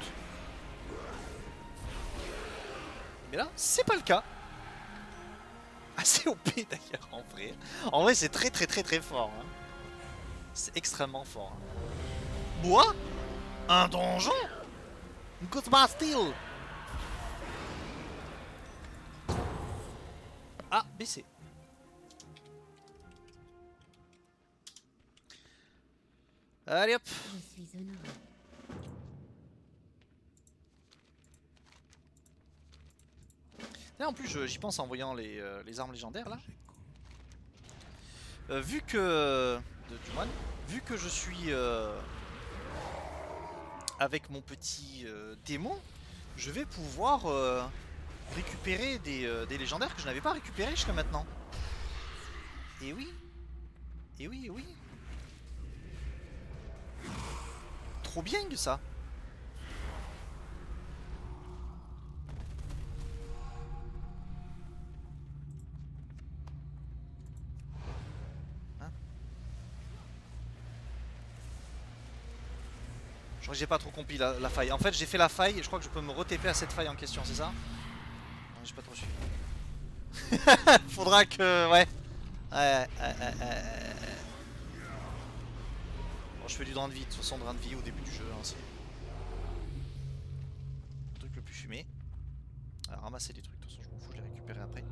Mais là, c'est pas le cas. Assez O P d'ailleurs en vrai. En vrai, c'est très très très très fort. Hein. C'est extrêmement fort. Hein. Bois? Un donjon? Good Bastille. Ah, B C. Allez hop. Je suis honoré. Et en plus, j'y pense en voyant les, euh, les armes légendaires là. Euh, vu que... De, du moine, vu que je suis euh, avec mon petit euh, démon, je vais pouvoir euh, récupérer des, euh, des légendaires que je n'avais pas récupérés jusqu'à maintenant. Et oui. Et oui, et oui. Trop bien ça. Hein? Je crois que j'ai pas trop compris la, la faille. En fait, j'ai fait la faille et je crois que je peux me re-T P à cette faille en question, c'est ça? J'ai pas trop suivi. Faudra que... Ouais. Ouais, ouais, ouais, ouais. Bon, je fais du drain de vie, de toute façon, drain de vie au début du jeu. Hein, c'est le truc le plus fumé. Alors, ramasser des trucs, de toute façon, je m'en fous, je les récupérer après.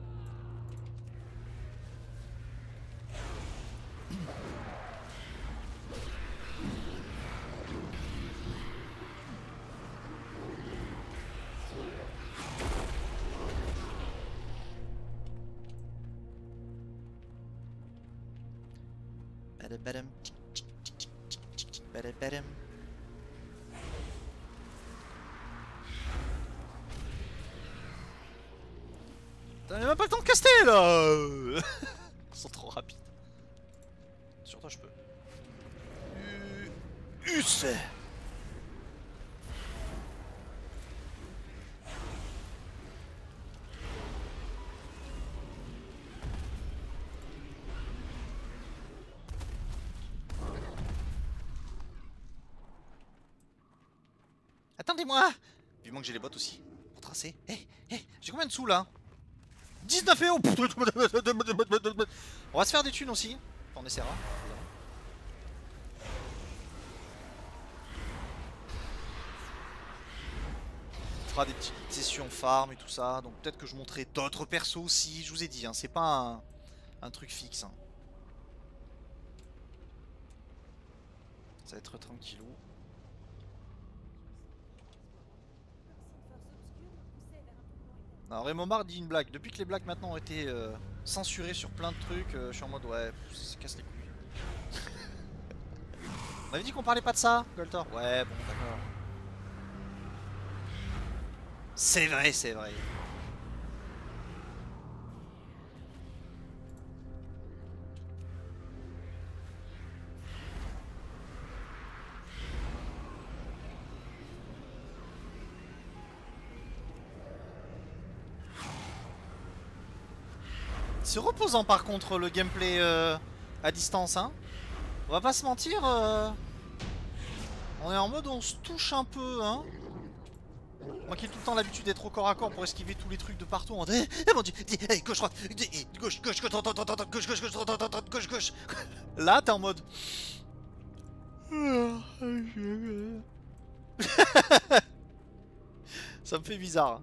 Badam badam. Badam badam. T'as même pas le temps de caster là. Ils sont trop rapides. Sur toi je peux. Us. Attendez-moi. Vivement que j'ai les bottes aussi. Pour tracer. Eh, hey, eh, hey, j'ai combien de sous là? dix-neuf et oh. On va se faire des thunes aussi. Enfin, on essaiera. On fera des petites sessions farm et tout ça. Donc peut-être que je montrerai d'autres persos aussi. Je vous ai dit, hein, c'est pas un, un truc fixe. Hein. Ça va être tranquillou. Alors Rémomard dit une blague. Depuis que les blagues maintenant ont été euh, censurées sur plein de trucs, euh, je suis en mode ouais, ça casse les couilles. On avait dit qu'on parlait pas de ça, Goltor. Ouais, bon, d'accord. C'est vrai, c'est vrai. C'est reposant par contre le gameplay euh, à distance, hein. On va pas se mentir, euh... on est en mode on se touche un peu, hein. Moi qui ai tout le temps l'habitude d'être au corps à corps pour esquiver tous les trucs de partout, on dit eh mon dieu, eh, gauche droite, gauche gauche gauche gauche gauche gauche gauche gauche gauche. Là t'es en mode ça me fait bizarre.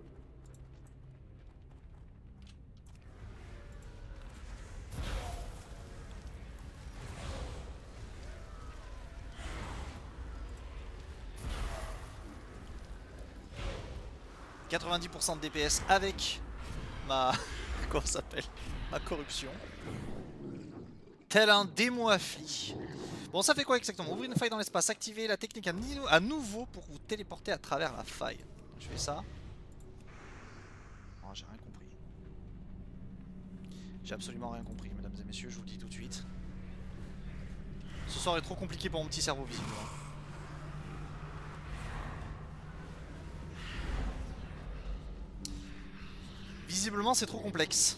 quatre-vingt-dix pour cent de D P S avec ma... comment ça s'appelle? Ma corruption. Tel un démon affli. Bon, ça fait quoi exactement? Ouvrir une faille dans l'espace, activer la technique à, à nouveau pour vous téléporter à travers la faille. Je fais ça. Oh, j'ai rien compris. J'ai absolument rien compris, mesdames et messieurs, je vous le dis tout de suite. Ce soir est trop compliqué pour mon petit cerveau, visiblement. Visiblement, c'est trop complexe.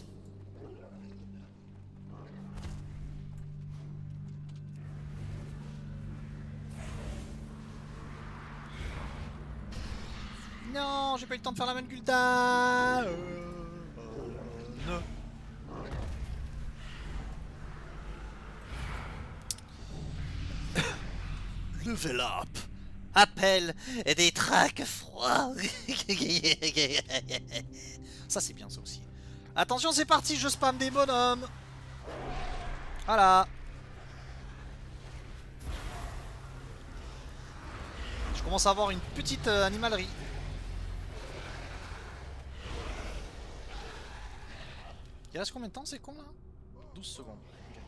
Non, j'ai pas eu le temps de faire la main Gulda. Euh, non. Level up. Appel des tracks froids. Ça c'est bien ça aussi. Attention, c'est parti, je spam des bonhommes. Voilà. Je commence à avoir une petite euh, animalerie. Il reste combien de temps, c'est con là? douze secondes. Okay.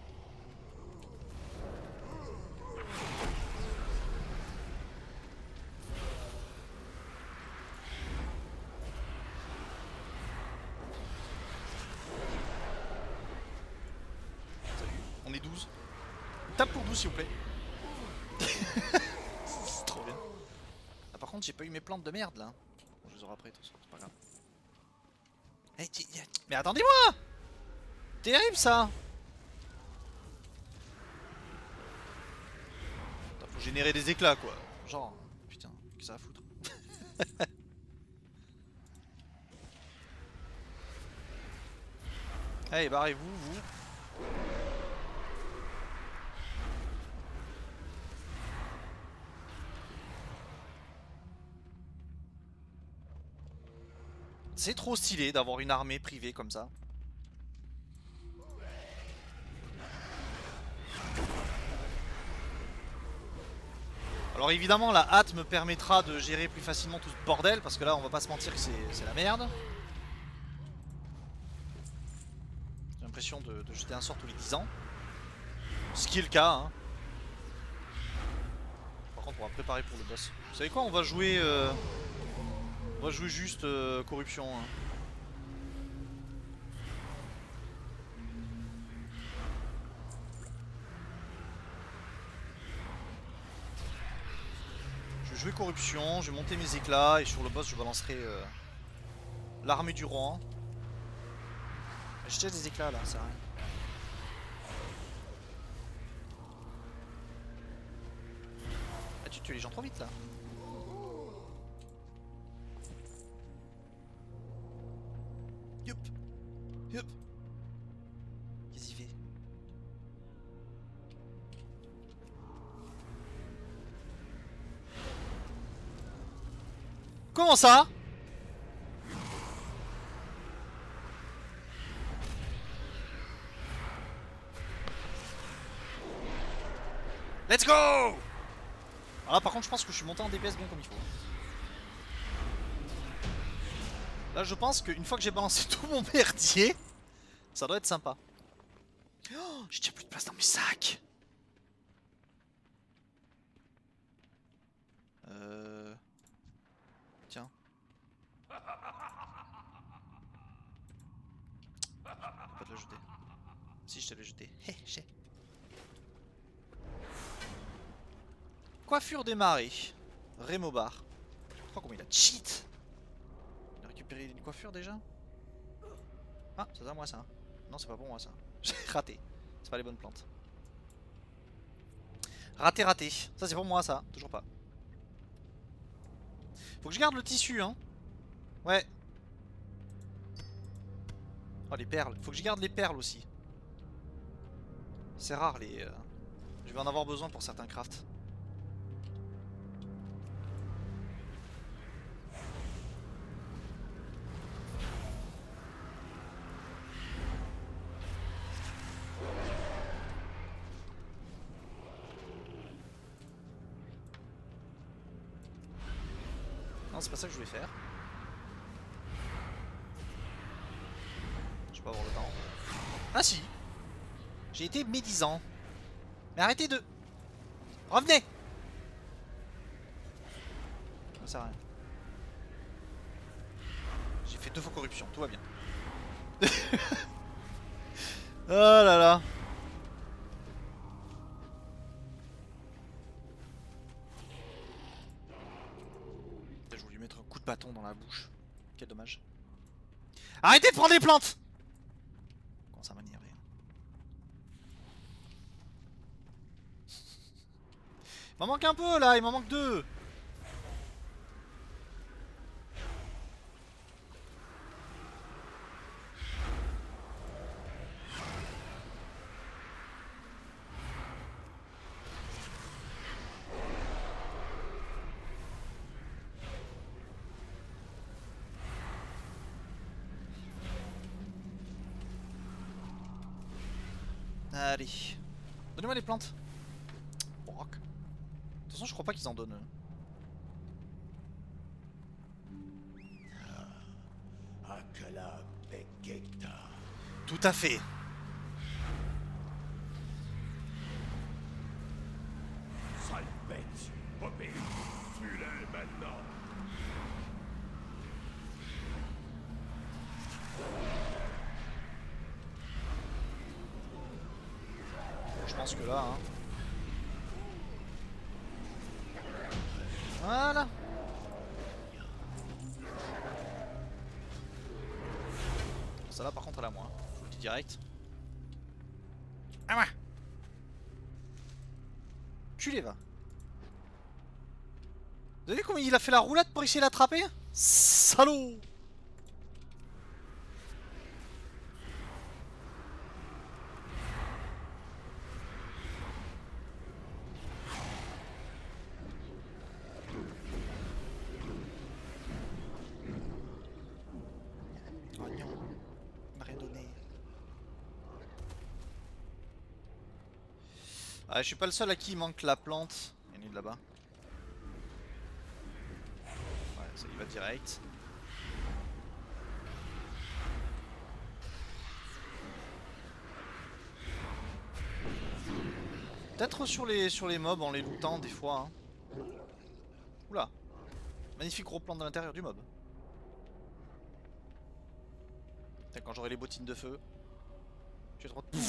On est douze. Tape pour douze s'il vous plaît. C'est trop bien. Ah, par contre j'ai pas eu mes plantes de merde là. Bon, je les aurai après de toute façon, c'est pas grave. Hey, mais attendez-moi! Terrible ça! Faut générer des éclats quoi. Genre, putain, qu'est-ce que ça va foutre? Allez, barrez-vous, vous. C'est trop stylé d'avoir une armée privée comme ça. Alors évidemment la hâte me permettra de gérer plus facilement tout ce bordel, parce que là on va pas se mentir que c'est la merde. J'ai l'impression de, de jeter un sort tous les dix ans. Ce qui est le cas hein. Par contre on va préparer pour le boss. Vous savez quoi, on va jouer euh, on va jouer juste euh, corruption hein. Je vais jouer corruption, je vais monter mes éclats et sur le boss je balancerai euh, l'armée du roi. J'ai déjà des éclats là, ça rien. Ah, tu tues les gens trop vite là. Yup. Yup. Qu'est-ce qu'il fait? Comment ça? Let's go! Alors là par contre je pense que je suis monté en D P S bien comme il faut. Là je pense qu'une fois que j'ai balancé tout mon merdier, ça doit être sympa. Oh, j'ai déjà plus de place dans mes sacs. Euh... Tiens. Je vais pas te le jeter. Si je te l'ai jeté. Hé, j'ai. Coiffure démarrée. Rémobar. Je crois combien il a cheat. Il a récupéré une coiffure déjà. Ah, c'est à moi ça. Non, c'est pas pour moi ça. J'ai raté. C'est pas les bonnes plantes. Raté, raté. Ça c'est pour moi ça. Toujours pas. Faut que je garde le tissu hein. Ouais. Oh les perles. Faut que je garde les perles aussi. C'est rare les... Euh... Je vais en avoir besoin pour certains crafts. Non, c'est pas ça que je voulais faire. Je vais pas avoir le temps. Ah si. J'ai été médisant. Mais arrêtez de... Revenez. Ça sert à rien. J'ai fait deux fois corruption, tout va bien. Oh là là. Je voulais lui mettre un coup de bâton dans la bouche. Quel dommage. Arrêtez de prendre les plantes. Comment ça m'énerve. Il m'en manque un peu là, il m'en manque deux. Allez. Donnez-moi les plantes. Broc. De toute façon, je crois pas qu'ils en donnent. Akala Beketa. Tout à fait. Sale bête. Obéis. Tue-le maintenant. Je pense que là, hein. Voilà. Ça là par contre elle a moi, je vous le dis direct. Ah ouais. Culé va. Vous avez vu comment il a fait la roulade pour essayer d'attraper? Salaud. Ah, je suis pas le seul à qui il manque la plante. Il y en a une là-bas. Ouais, ça y va direct. Peut-être sur les, sur les mobs en les lootant des fois. Hein. Oula. Magnifique gros plan de l'intérieur du mob. Quand j'aurai les bottines de feu. J'ai trop de...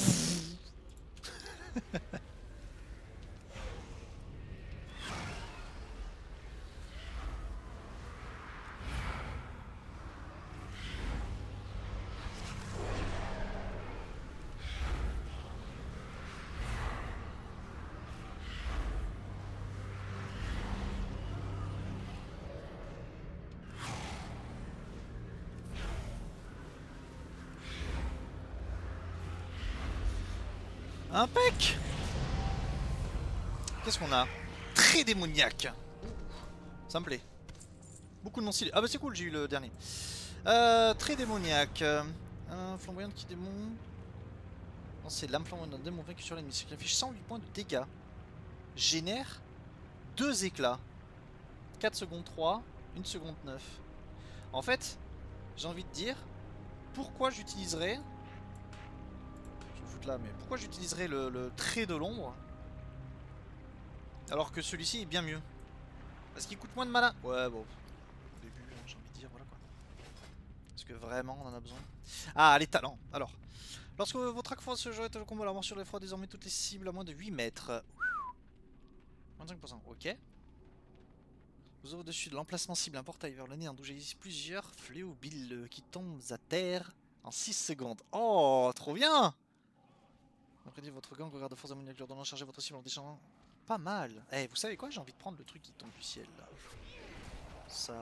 Impec. Qu'est-ce qu'on a? Très démoniaque. Ça me plaît. Beaucoup de mon style. Ah bah c'est cool, j'ai eu le dernier. Euh, très démoniaque. Un flamboyant qui démon. Non, c'est l'âme flamboyante d'un démon vaincu sur l'ennemi. Ce qui affiche cent huit points de dégâts. Génère deux éclats. quatre secondes trois, une seconde neuf. En fait, j'ai envie de dire, pourquoi j'utiliserais... Je vais foutre là, mais pourquoi j'utiliserais le, le trait de l'ombre alors que celui-ci est bien mieux? Parce qu'il coûte moins de mana. Ouais, bon. Au début, j'ai envie de dire, voilà quoi. Est-ce que vraiment on en a besoin? Ah, les talents. Alors, lorsque votre arc se jette le combat, la mort sur l'effroi, désormais toutes les cibles à moins de huit mètres. vingt-cinq pour cent, ok. Vous au-dessus de l'emplacement cible un portail vers le néant d'où jaillissent plusieurs fléaux billeux qui tombent à terre En six secondes. Oh, trop bien. Après, votre gang regarde de force ammoniaque leur donnant charger votre cible en déchargeant. Pas mal. Eh, vous savez quoi? J'ai envie de prendre le truc qui tombe du ciel là. Ça.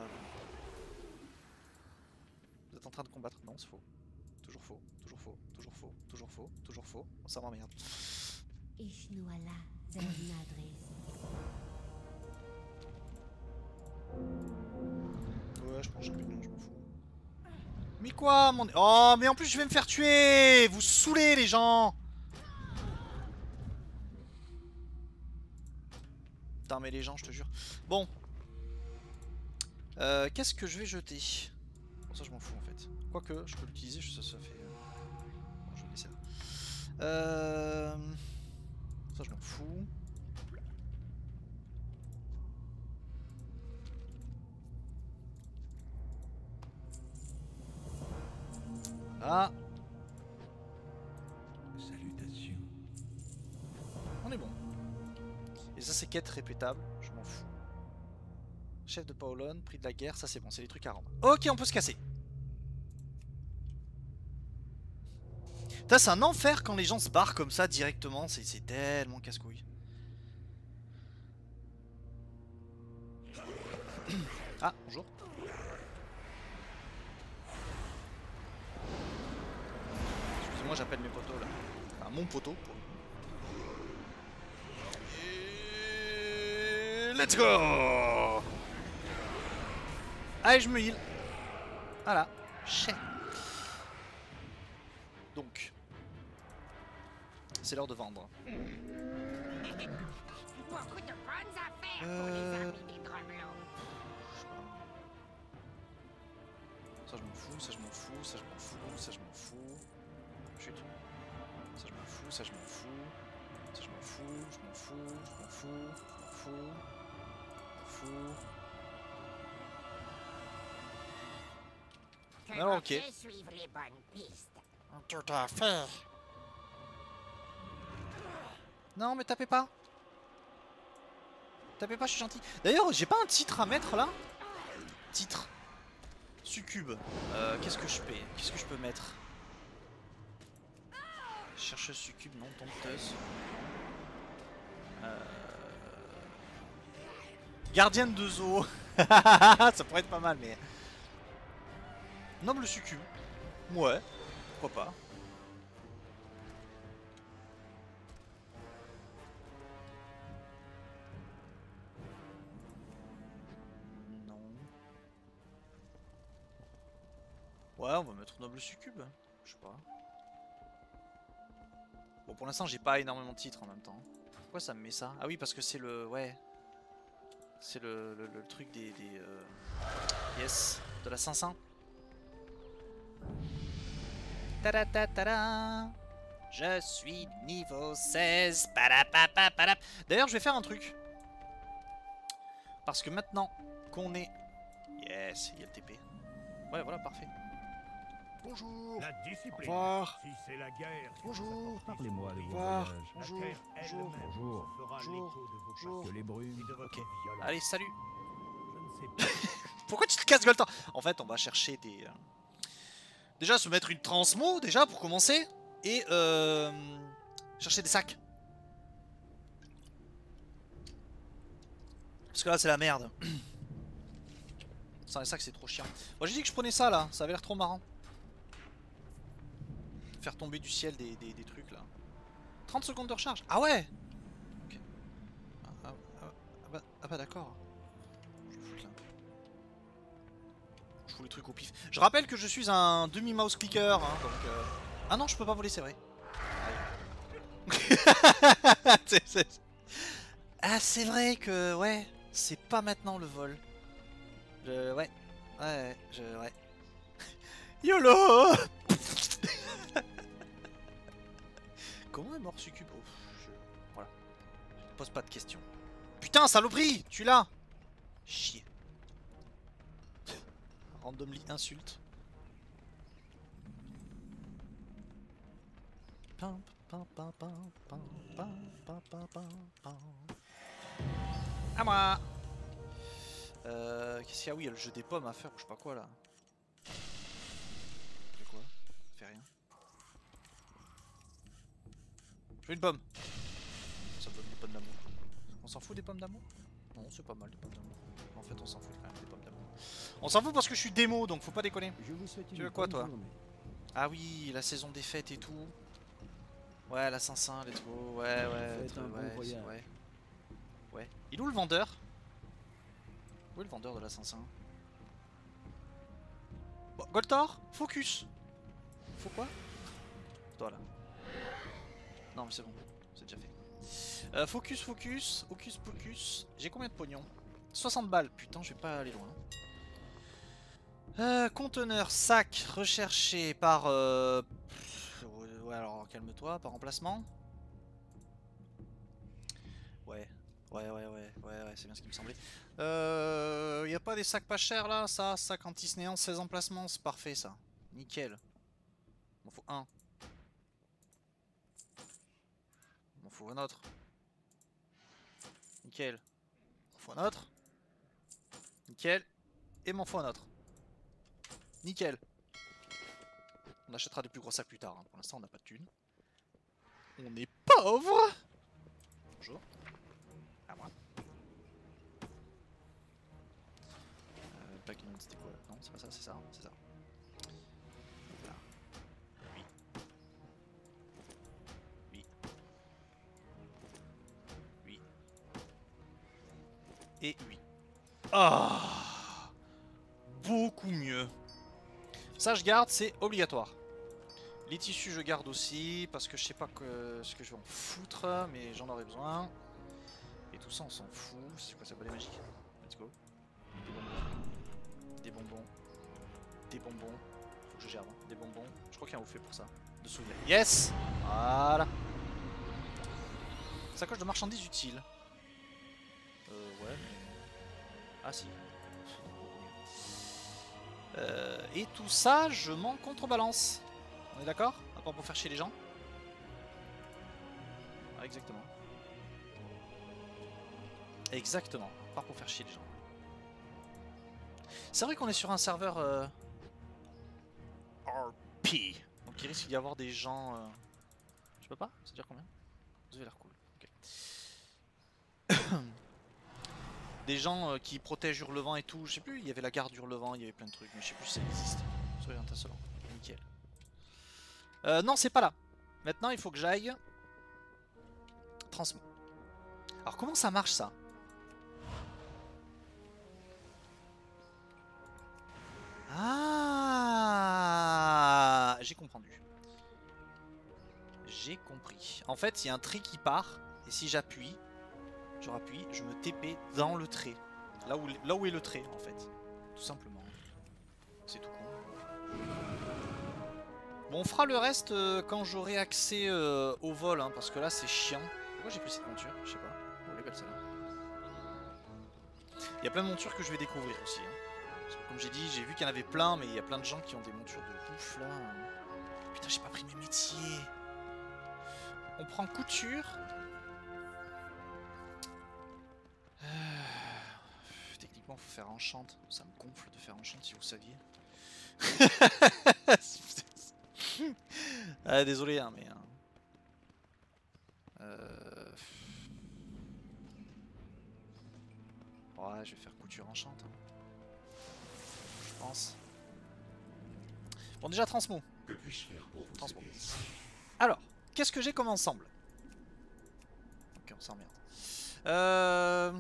Vous êtes en train de combattre? Non, c'est faux. Toujours faux, toujours faux, toujours faux, toujours faux, toujours faux. Oh, ça m'emmerde. Ouais, je prends champignon, je m'en fous. Mais quoi, mon... Oh, mais en plus je vais me faire tuer. Vous saoulez les gens. Putain, mais les gens, je te jure. Bon. Euh, Qu'est-ce que je vais jeter? Bon, ça je m'en fous en fait. Quoique, je peux l'utiliser, ça, ça fait... Bon, je vais laisser là. Euh... Ça je m'en fous. Voilà. Salutations. On est bon. Et ça c'est quête répétable, je m'en fous. Chef de Paolon, prix de la guerre, ça c'est bon, c'est les trucs à rendre. Ok, on peut se casser. C'est un enfer quand les gens se barrent comme ça directement, c'est tellement casse-couille. Ah, bonjour. Excusez-moi, j'appelle mes potos là. Enfin, mon poteau. Et... Let's go. Allez, je me heal. Voilà. Chais. Donc. C'est l'heure de vendre. Beaucoup de bonnes affaires pour Euh... les amis des Gremlots. Ça je m'en fous, ça je m'en fous, ça je m'en fous, ça je m'en fous. Chut. Ça je m'en fous, ça je m'en fous. Ça je m'en fous, je m'en fous, je m'en fous, je m'en fous. Je m'en fous. Que Alors, vos ok. pieds suivent les bonnes pistes. Tout à fait. Non mais tapez pas. Tapez pas, je suis gentil. D'ailleurs, j'ai pas un titre à mettre là. Titre. Succube. Euh, Qu'est-ce que je peux Qu'est-ce que je peux mettre? Chercheuse succube, non. Dompteuse. Euh... Gardienne de zoo. Ça pourrait être pas mal, mais... Noble succube. Ouais. Pourquoi pas. Non. Ouais, on va mettre noble succube. Je sais pas. Bon, pour l'instant, j'ai pas énormément de titres en même temps. Pourquoi ça me met ça? Ah oui, parce que c'est le... Ouais. C'est le, le, le truc des... des euh... Yes. De la cinq cents. Tada-ta-ta-da. Je suis niveau seize. D'ailleurs, je vais faire un truc. Parce que maintenant qu'on est... Yes, il y a le T P. Ouais, voilà, parfait. Bonjour. La discipline. Au revoir. Si c'est la guerre. Bonjour. Parlez-moi de vos Revoir. voyages. Bonjour. La terre Bonjour. elle-même Bonjour. fera Bonjour. l'écho de vos Bonjour. Que les brumes. et de votre Ok. violence. Allez, salut. Je ne sais pas. Pourquoi tu te casses gueule le temps? En fait, on va chercher des... Euh... Déjà, se mettre une transmo, déjà, pour commencer. Et euh... chercher des sacs. Parce que là, c'est la merde. Sans les sacs, c'est trop chiant. Moi, j'ai dit que je prenais ça, là. Ça avait l'air trop marrant. Faire tomber du ciel des, des, des trucs, là. trente secondes de recharge. Ah ouais. Ok. Ah, ah, ah, ah bah, ah bah d'accord. Je vais foutre là. Je fous les trucs au pif. Je rappelle que je suis un demi-mouse clicker, hein, donc... Euh... Ah non, je peux pas voler, c'est vrai. c'est, c'est... Ah, c'est vrai que... Ouais, c'est pas maintenant le vol. Je... Ouais. Ouais, je... Ouais. YOLO. Comment est mort Succube? Oh, je... Voilà. Je ne pose pas de questions. Putain, saloperie. Tu es là. Chier. Randomly insulte. Pam, pam, pam, pam, pam, pam, pam, pam, pam, pam. À moi. Euh, Qu'est-ce qu'il y a? Oui, il y a le jeu des pommes à faire ou je sais pas quoi là. C'est quoi? Je veux une pomme. Ça me donne des pommes d'amour. On s'en fout des pommes d'amour? Non, c'est pas mal des pommes d'amour. En fait, on s'en fout quand même des pommes d'amour. On s'en fout parce que je suis démo, donc faut pas déconner. Je vous souhaite une Tu veux quoi, bonne toi? journée. Ah oui, la saison des fêtes et tout. Ouais, la Saint-Saint, let's go. Ouais, ouais, Faites très- un bon ouais, voyage. ouais. Ouais. Il est où le vendeur? Où est le vendeur de la Saint-Saint? Bon, Goltor, focus. Faut quoi? Toi là. Non mais c'est bon, c'est déjà fait. Euh, focus, focus, hocus pocus. J'ai combien de pognon? soixante balles, putain je vais pas aller loin. Euh, conteneur, sac, recherché par... Euh... pff, ouais alors calme-toi, par emplacement. Ouais, ouais, ouais, ouais, ouais, ouais, c'est bien ce qui me semblait. Euh... Y a pas des sacs pas chers là, ça, sac anti-snéant, seize emplacements, c'est parfait ça. Nickel. Il m'en faut un. Il m'en faut un autre. Nickel. Il m'en faut un autre. Nickel. Et il m'en faut un autre. Nickel. On achètera des plus gros sacs plus tard. Hein. Pour l'instant, on n'a pas de thunes. On est pauvre. Bonjour. À moi. Euh, Black Note, c'était quoi? Non, c'est pas ça, c'est ça, c'est ça. Là. Oui. Oui. Oui. Et oui. Ah, beaucoup mieux. Ça je garde, c'est obligatoire. Les tissus je garde aussi parce que je sais pas que, ce que je vais en foutre, mais j'en aurai besoin. Et tout ça on s'en fout. C'est quoi ça, balai magique? Let's go. Des bonbons. Des bonbons. Des bonbons. Faut que je gère. Hein. Des bonbons. Je crois qu'il y a un ouf fait pour ça. De souvenir. Yes. Voilà. Sacoche de marchandises utiles. Euh ouais mais... Ah si. Euh, et tout ça, je m'en contrebalance. On est d'accord? À part pour faire chier les gens. Ah, exactement. Exactement. À part pour faire chier les gens. C'est vrai qu'on est sur un serveur euh... R P. Donc il risque d'y avoir des gens... Euh... Je peux pas? Ça dure combien? Vous avez l'air cool. Ok. Des gens euh, qui protègent Hurlevent et tout, je sais plus, il y avait la garde Hurlevent, il y avait plein de trucs, mais je sais plus si ça existe. Soyez insolent, nickel. Euh, non, c'est pas là. Maintenant, il faut que j'aille transmettre. Alors, comment ça marche ça? Ah, j'ai compris. J'ai compris. En fait, il y a un trait qui part, et si j'appuie, je rappuie, je me T P dans le trait. Là où, là où est le trait, en fait. Tout simplement. C'est tout con. Bon, on fera le reste euh, quand j'aurai accès euh, au vol, hein, parce que là, c'est chiant. Pourquoi j'ai pris cette monture? Je sais pas. Oh, elle est belle, celle-là. Il y a plein de montures que je vais découvrir aussi. Hein. Parce que, comme j'ai dit, j'ai vu qu'il y en avait plein, mais il y a plein de gens qui ont des montures de bouffe, là. Putain, j'ai pas pris mes métiers. On prend couture. Techniquement, faut faire enchant. Ça me gonfle de faire enchant si vous saviez. Ah, désolé, hein, mais. Hein. Euh... Ouais, je vais faire couture enchant. Hein. Je pense. Bon, déjà, transmo. Que puis-je faire pour vous Transmo. aider? Alors, qu'est-ce que j'ai comme ensemble? Ok, on s'emmerde. Euh.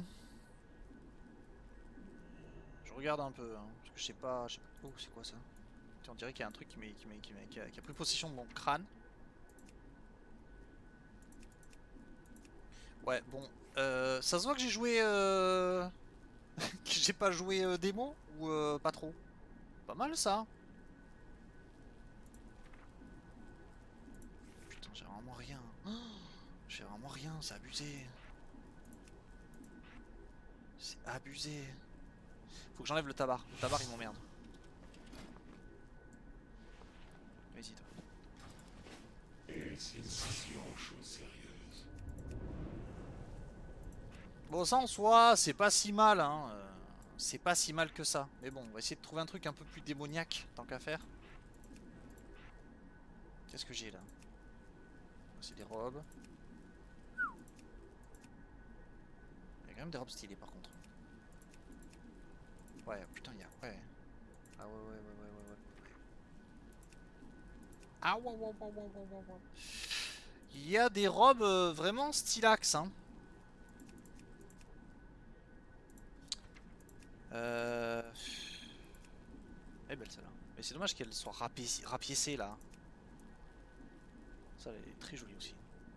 Je regarde un peu, hein, parce que je sais pas, je sais pas... Oh, c'est quoi ça? On dirait qu'il y a un truc qui, qui, qui, qui, a, qui a pris possession de mon crâne. Ouais, bon, euh, ça se voit que j'ai joué... Euh... que j'ai pas joué euh, démo, ou euh, pas trop? Pas mal ça. Putain, j'ai vraiment rien. Oh, j'ai vraiment rien, c'est abusé. C'est abusé. Faut que j'enlève le tabac. Le tabac il m'emmerde. Vas-y toi. Et c'est une session chose sérieuse. Bon ça en soi c'est pas si mal hein. Euh, c'est pas si mal que ça. Mais bon on va essayer de trouver un truc un peu plus démoniaque tant qu'à faire. Qu'est-ce que j'ai là? C'est des robes. même des robes stylées par contre. Ouais, putain, il y a... Ouais. Ah ouais, ouais, ouais, ouais, ouais, ouais. Ah ouais, ouais, ouais, ouais, ouais, ouais, ouais. Il y a des robes euh, vraiment stylax, hein. Euh... Elle est belle celle-là. Mais c'est dommage qu'elle soit rapiécée, rapiécée là. Ça, elle est très jolie aussi.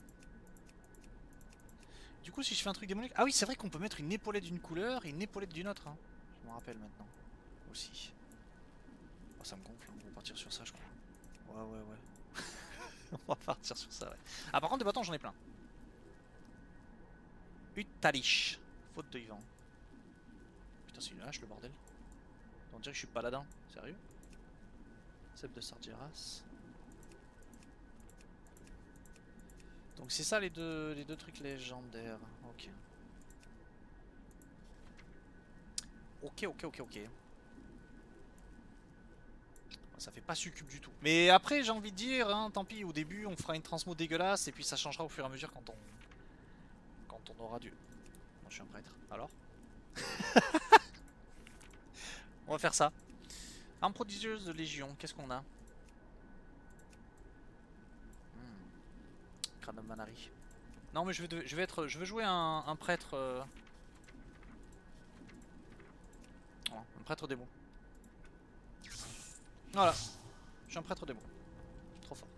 Du coup, si je fais un truc démoniaque... Ah oui, c'est vrai qu'on peut mettre une épaulette d'une couleur et une épaulette d'une autre. Hein. Je me rappelle maintenant. Aussi. Oh, ça me gonfle, hein. On va partir sur ça, je crois. Ouais, ouais, ouais. On va partir sur ça, ouais. Ah, par contre, des bâtons, j'en ai plein. Utalich. Faute de vivant. Putain, c'est une hache, le bordel. On dirait que je suis paladin. Sérieux? Cep de Sargeras. Donc c'est ça les deux, les deux trucs légendaires. Ok. Ok, ok, ok, ok. Ça fait pas succube du tout. Mais après, j'ai envie de dire, hein, tant pis, au début, on fera une transmo dégueulasse et puis ça changera au fur et à mesure quand on, quand on aura dû. Moi, je suis un prêtre. Alors on va faire ça. Arme prodigieuse de Légion, qu'est-ce qu'on a? hmm. Crâne de Manari. Non, mais je vais, je vais être, je veux jouer un, un prêtre. Euh... Voilà, un prêtre démo. Voilà, je suis un prêtre démo. Trop fort.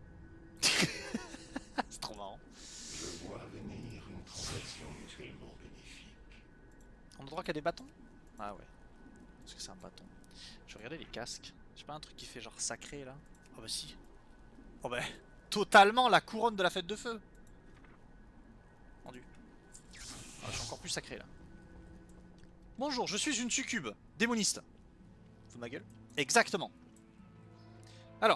C'est trop marrant. Je vois venir une transaction mutuellement bénéfique. On a droit qu'à des bâtons? Ah ouais. Parce que c'est un bâton. Je vais regarder les casques. J'ai pas un truc qui fait genre sacré là? Oh bah si. Oh bah totalement la couronne de la fête de feu. Vendu. Ah, je suis encore plus sacré là. Bonjour, je suis une succube. Démoniste. Fous de ma gueule? Exactement. Alors.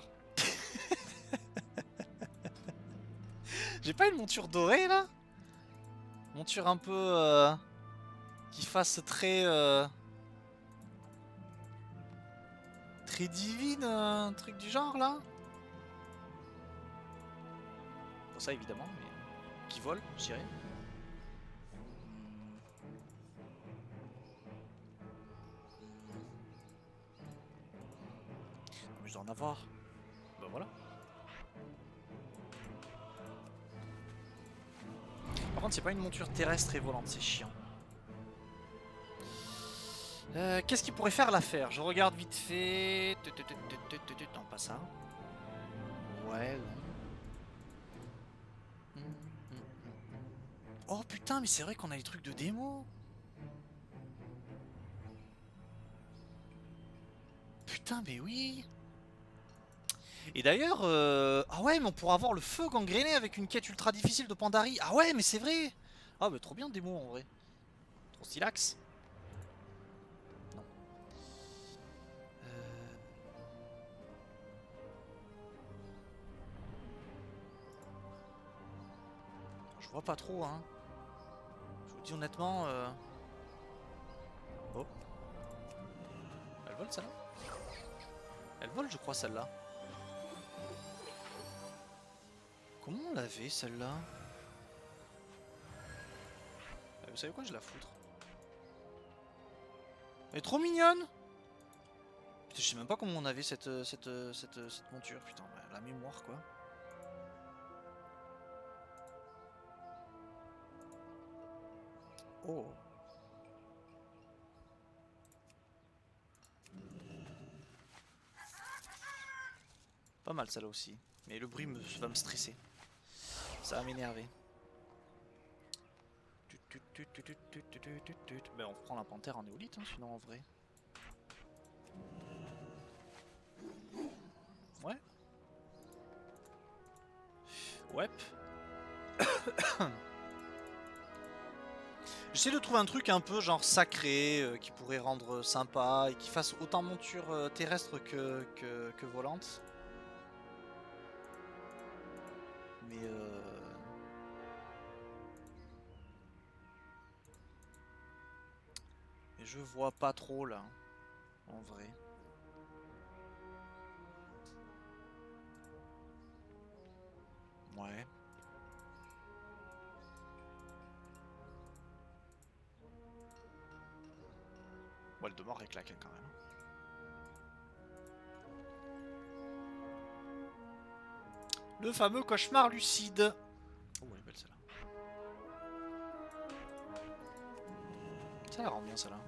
J'ai pas une monture dorée là? Monture un peu... Euh, qui fasse très... Euh, très divine, un truc du genre là? Pour ça évidemment, mais... Euh, qui vole, je dirais. Mais je dois en avoir. Bah voilà. Par contre, c'est pas une monture terrestre et volante, c'est chiant. Euh, Qu'est-ce qui pourrait faire l'affaire? Je regarde vite fait. Non, pas ça. Ouais, non. Oh putain, mais c'est vrai qu'on a les trucs de démo. Putain, mais oui. Et d'ailleurs, euh... ah ouais, mais on pourra avoir le feu gangréné avec une quête ultra difficile de Pandari. Ah ouais, mais c'est vrai. Ah bah trop bien démo en vrai. Trop stylax. Non. Euh... Je vois pas trop, hein. Je vous dis honnêtement. Euh... Oh. Elle vole celle-là? Elle vole, je crois, celle-là. Comment on l'avait celle-là? Vous savez quoi, je la foutre. Elle est trop mignonne. Putain, je sais même pas comment on avait cette, cette, cette, cette monture. Putain, la mémoire quoi. Oh. Pas mal celle-là aussi. Mais le bruit me, va me stresser. Ça va m'énerver. Ben on prend la panthère en néolithe, hein, sinon en vrai. Ouais. Ouais. J'essaie de trouver un truc un peu genre sacré, euh, qui pourrait rendre sympa et qui fasse autant monture euh, terrestre que, que, que volante. Mais euh... Et je vois pas trop là, en vrai. Ouais. Poil de mort et claque quand même. Le fameux cauchemar lucide. Oh, elle est belle celle-là. Ça la rend bien celle-là.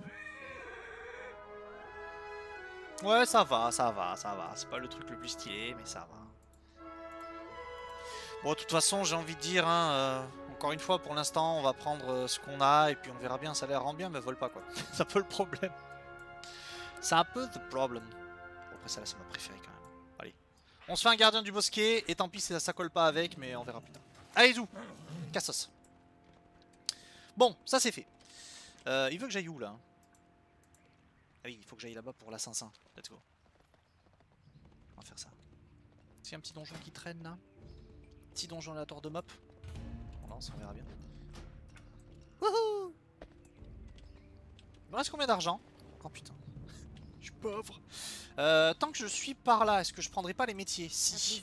Ouais, ça va, ça va, ça va. C'est pas le truc le plus stylé, mais ça va. Bon, de toute façon, j'ai envie de dire, hein, euh, encore une fois, pour l'instant, on va prendre euh, ce qu'on a et puis on verra bien. Ça la rend bien, mais vole pas quoi. C'est un peu le problème. C'est un peu the problem. Bon, après, celle-là, c'est ma préférée quand même. Allez. On se fait un gardien du bosquet et tant pis si ça, ça colle pas avec, mais on verra plus tard. Allez, zou, Cassos. Bon, ça c'est fait. Euh, il veut que j'aille où là? Ah oui, il faut que j'aille là-bas pour l'assassin. Let's go. On va faire ça. Est-ce qu'il y a un petit donjon qui traîne là? Petit donjon aléatoire de mop. On lance, on verra bien. Wouhou! Il me reste combien d'argent? Oh putain. Je suis pauvre. Euh, tant que je suis par là, est-ce que je prendrai pas les métiers? Si.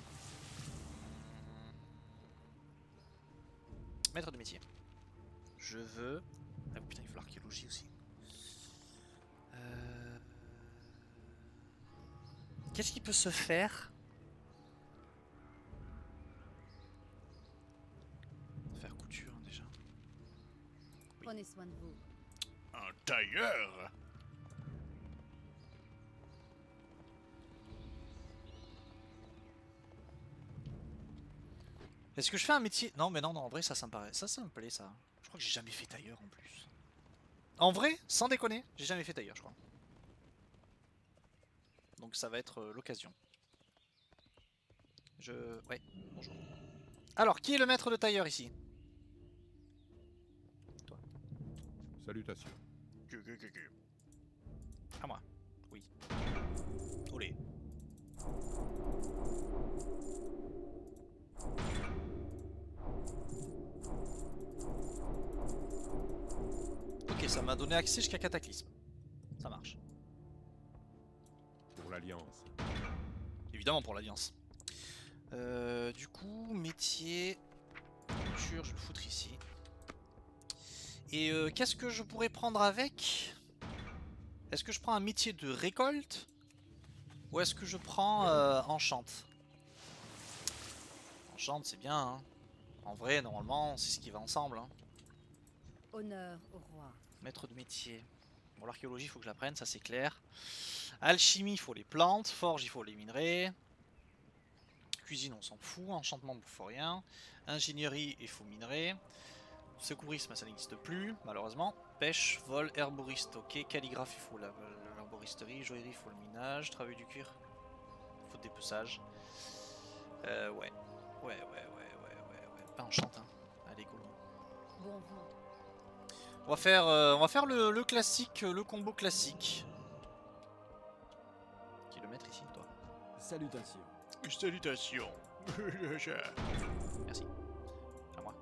Maître de métier. Je veux... Ah putain, il faut l'archéologie aussi. Euh... Qu'est-ce qui peut se faire? Faire couture hein, déjà. Oui. Prenez soin de vous. Un tailleur. Est-ce que je fais un métier? Non mais non, non, en vrai ça, ça me paraît. Ça, ça me plaît ça. Je crois que j'ai jamais fait tailleur en plus. En vrai, sans déconner, j'ai jamais fait tailleur je crois. Donc ça va être euh, l'occasion. Je... Ouais, bonjour. Alors, qui est le maître de tailleur ici? Toi. Salutations. Que, que, que, que. À moi. Oui. Olé. Ok, ça m'a donné accès jusqu'à Cataclysme. Ça marche. Pour l'Alliance. Évidemment pour l'Alliance. Euh, du coup, métier... Culture, je vais le foutre ici. Et euh, qu'est-ce que je pourrais prendre avec? Est-ce que je prends un métier de récolte? Ou est-ce que je prends euh, enchante? Enchante, c'est bien, hein. En vrai, normalement, c'est ce qui va ensemble, hein. Honneur au roi. Maître de métier. Bon, l'archéologie, il faut que je l'apprenne, ça c'est clair. Alchimie, il faut les plantes. Forge, il faut les minerais. Cuisine, on s'en fout. Enchantement, il faut rien. Ingénierie, il faut minerais. Secourisme, ça n'existe plus, malheureusement. Pêche, vol, herboriste, ok. Calligraphe, il faut l'herboristerie. Joaillerie, il faut le minage. Travail du cuir, il faut le dépeçage. Euh, ouais. Ouais, ouais, ouais, ouais, ouais, ouais. Pas enchant, hein. Allez, go. Bon vent. On va faire, euh, on va faire le, le classique, le combo classique. Qui est le maître ici, toi? Salutations. Salutations. Merci. À moi.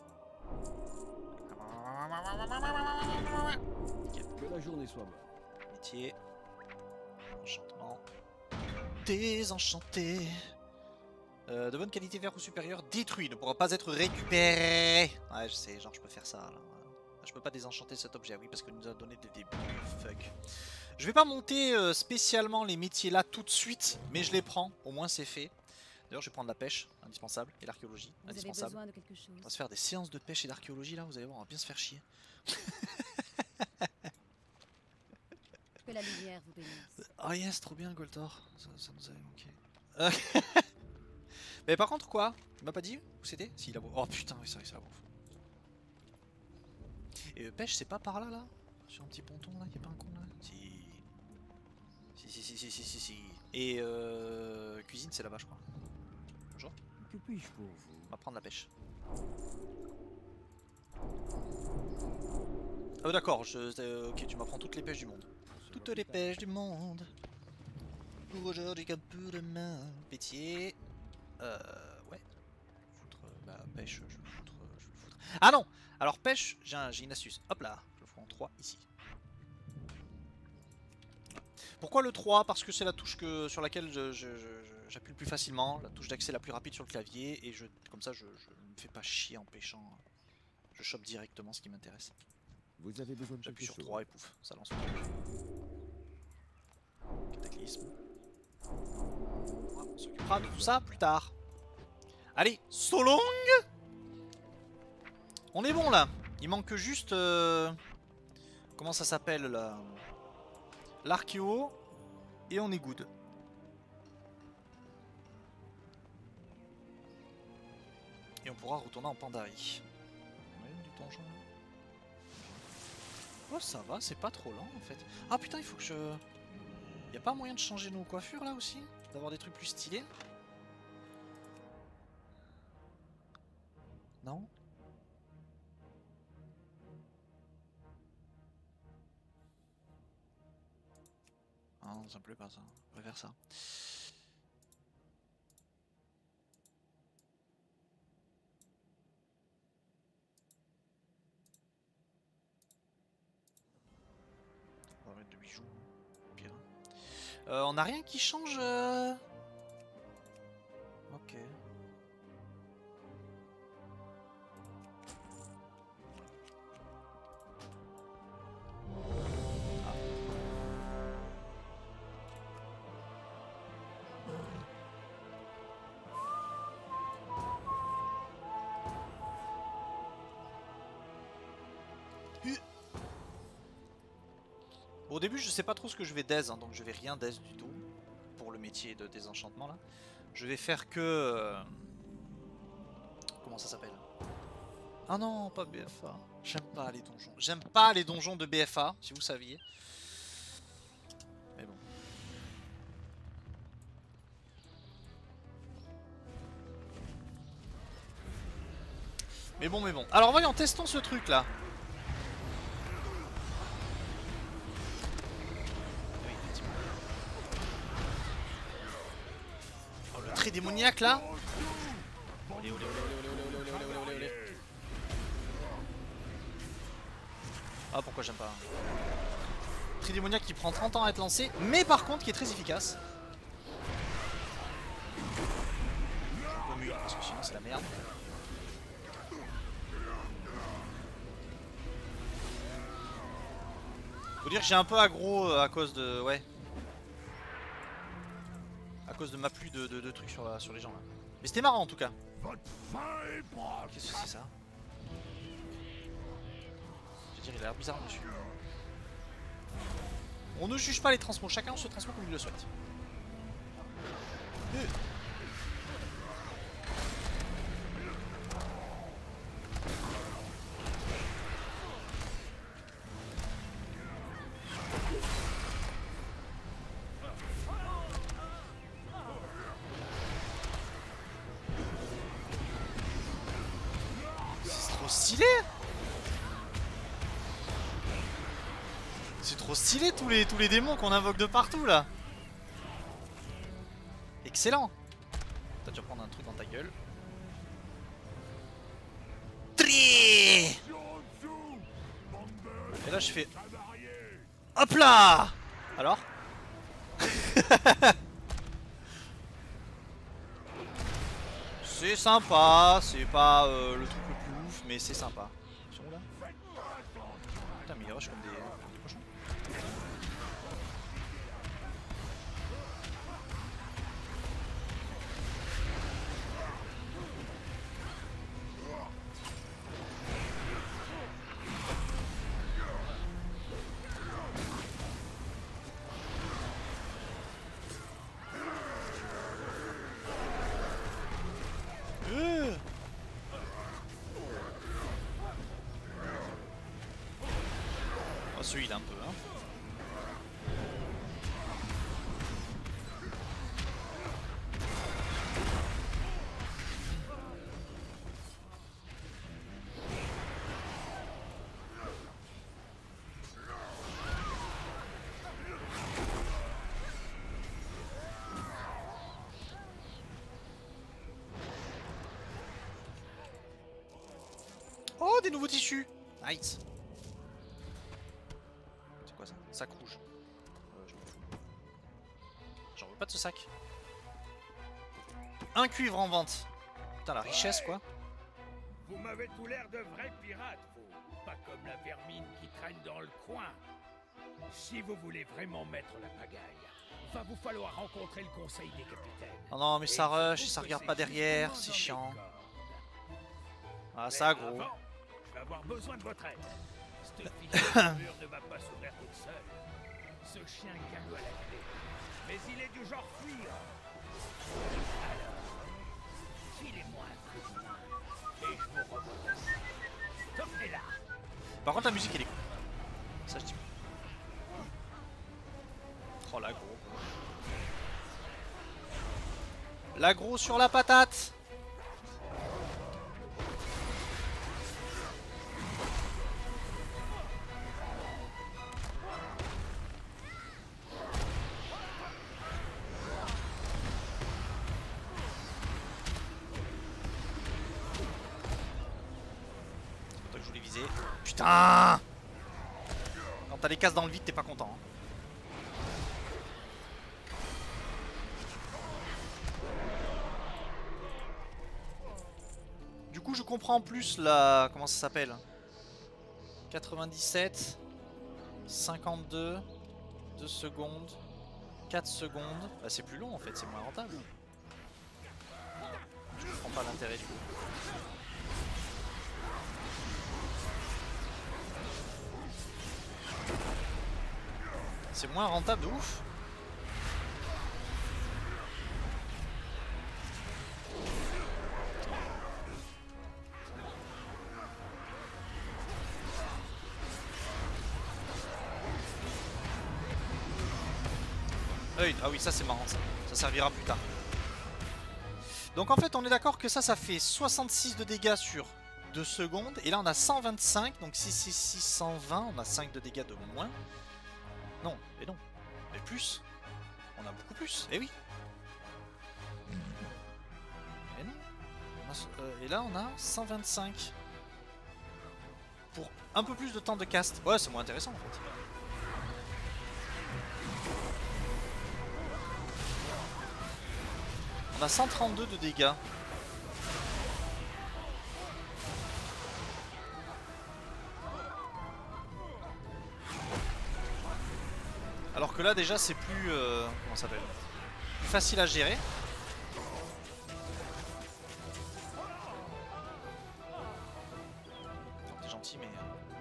Nickel. Que la journée soit bonne. Métier. Enchantement. Désenchanté. Euh, de bonne qualité, vert ou supérieur, détruit, ne pourra pas être récupéré. Ouais, je sais, genre je peux faire ça. Là. Je peux pas désenchanter cet objet, oui, parce qu'il nous a donné des débuts. Fuck. Je vais pas monter euh, spécialement les métiers là tout de suite, mais je les prends, au moins c'est fait. D'ailleurs, je vais prendre la pêche, indispensable, et l'archéologie, Vous avez indispensable. besoin de quelque chose. On va se faire des séances de pêche et d'archéologie là, vous allez voir, on va bien se faire chier. Que la lumière vous bénisse. Oh yes, trop bien Goltor, ça, ça nous avait manqué. Euh, Mais par contre quoi? Il m'a pas dit où c'était? Si, la bouffe. Oh putain, oui, c'est vrai, c'est la bouffe. Et euh, pêche, c'est pas par là là? Sur un petit ponton là, y'a pas un con là? Si. Si, si, si, si, si, si, si. Et euh, cuisine, c'est là-bas, je crois. Bonjour. Que puis-je pour vous? On va prendre la pêche. Ah, d'accord, je... euh, ok, tu m'apprends toutes les pêches du monde. Toutes les pêches du monde. Pour aujourd'hui, comme pour demain. Pétier. Euh. Ouais. Foutre. Bah, pêche, je vais le foutre. Je vais le foutre. Ah non! Alors, pêche, j'ai un, une astuce. Hop là, je le fous en trois ici. Pourquoi le trois? Parce que c'est la touche que, sur laquelle je, je, je, j'appuie le plus facilement. La touche d'accès la plus rapide sur le clavier. Et je, comme ça, je ne me fais pas chier en pêchant. Je chope directement ce qui m'intéresse. Vous avez besoin de quelque J'appuie sur chose. trois et pouf, ça lance le truc. Cataclysme. On s'occupera de tout ça plus tard. Allez, Solong. On est bon là. Il manque que juste... Euh... Comment ça s'appelle là? L'archéo. Et on est good. Et on pourra retourner en Pandarie. Ouais, du donjon. Oh ça va, c'est pas trop lent en fait. Ah putain, il faut que je... Y'a pas moyen de changer nos coiffures là aussi? D'avoir des trucs plus stylés? Non? Ah non, ça me plaît pas ça. On va faire ça. On va mettre de bijoux. Pire. Euh, on a rien qui change. Euh... Ok. Au début je sais pas trop ce que je vais daze, hein, donc je vais rien daze du tout pour le métier de désenchantement là. Je vais faire que... Euh... Comment ça s'appelle? Ah non, pas B F A. J'aime pas les donjons. J'aime pas les donjons de B F A, si vous saviez. Mais bon. Mais bon, mais bon. Alors voyons, testons ce truc là. Très démoniaque là. Olé, olé, olé, olé, olé, olé, olé, olé, olé. Ah pourquoi j'aime pas. Très démoniaque qui prend trente ans à être lancé, mais par contre qui est très efficace. Au mur, parce que sinon c'est la merde. Faut dire que j'ai un peu aggro à cause de... Ouais. À cause de ma pluie de, de, de trucs sur, la, sur les gens là. Mais c'était marrant en tout cas. Qu'est-ce que c'est ça? Je veux dire, il a l'air bizarre monsieur. On ne juge pas les transmos, chacun se transmet comme il le souhaite. Euh. Stylé. C'est trop stylé tous les tous les démons qu'on invoque de partout là. Excellent. T'as dû prendre un truc dans ta gueule. Tri. Et là je fais hop là. Alors c'est sympa, c'est pas euh, le truc le plus ouf, mais c'est sympa. Ils sont où là? Putain, mais ils rushent comme des, comme des cochons. Celui-là un peu hein. Oh, des nouveaux tissus. Nice. Sac rouge. Euh, je m'en fous. J'en veux pas de ce sac. Un cuivre en vente. Putain, la richesse quoi. Vous m'avez tout l'air de vrais pirates, vous. Pas comme la vermine qui traîne dans le coin. Si vous voulez vraiment mettre la pagaille, va vous falloir rencontrer le conseil des capitaines. Oh non, mais Et ça il se rush, trouve ça que regarde c'est pas derrière, justement c'est dans chiant. mes cordes. Ah, Mais ça gros. avant, je vais avoir besoin de votre aide. Cette fichue mur ne va pas s'ouvrir toute seule. Ce chien gallois à la clé. Mais il est du genre fuyant. Alors, filez-moi un coup de main. Et je vous remonte. Tournez-la. Par contre, la musique elle est cool. Ça, je dis. Oh, l'agro. L'agro sur la patate. C'est pour ça que je voulais viser. Putain! Quand t'as les cases dans le vide, t'es pas content. Hein. Du coup, je comprends plus la... Comment ça s'appelle? quatre-vingt-dix-sept, cinquante-deux, deux secondes, quatre secondes. Bah, c'est plus long en fait, c'est moins rentable. Je comprends pas l'intérêt du coup. C'est moins rentable de ouf. Euh, ah oui, ça c'est marrant ça. Ça servira plus tard. Donc en fait on est d'accord que ça, ça fait soixante-six de dégâts sur deux secondes. Et là on a cent vingt-cinq, donc six, six, six, cent vingt. On a cinq de dégâts de moins. Non, mais non. Mais plus. On a beaucoup plus. Eh oui. Et non. On a, euh, et là on a cent vingt-cinq. Pour un peu plus de temps de cast. Ouais, c'est moins intéressant en fait. On a cent trente-deux de dégâts. Alors que là déjà c'est plus... Euh, comment ça s'appelle? Plus facile à gérer. T'es gentil mais...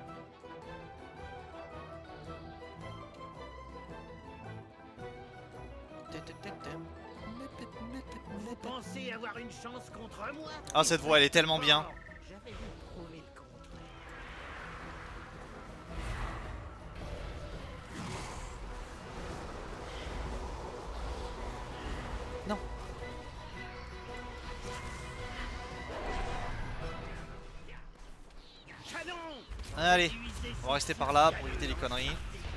Vous pensez avoir une chance contre moi? Ah, cette voix elle est tellement bien. Je vais vous prouver le contraire. Non. Canon! Allez, on va rester par là pour éviter les conneries.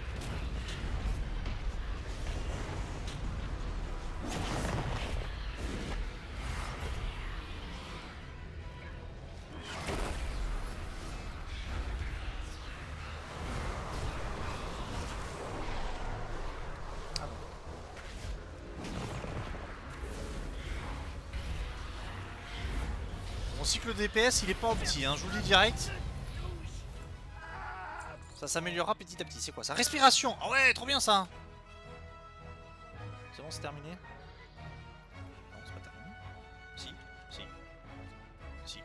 Mon cycle D P S il est pas opti, hein, je vous le dis direct. Ça s'améliorera petit à petit, c'est quoi ça? Respiration! Ah ouais, trop bien ça! C'est bon, c'est terminé? Non, c'est pas terminé. Si, si, si.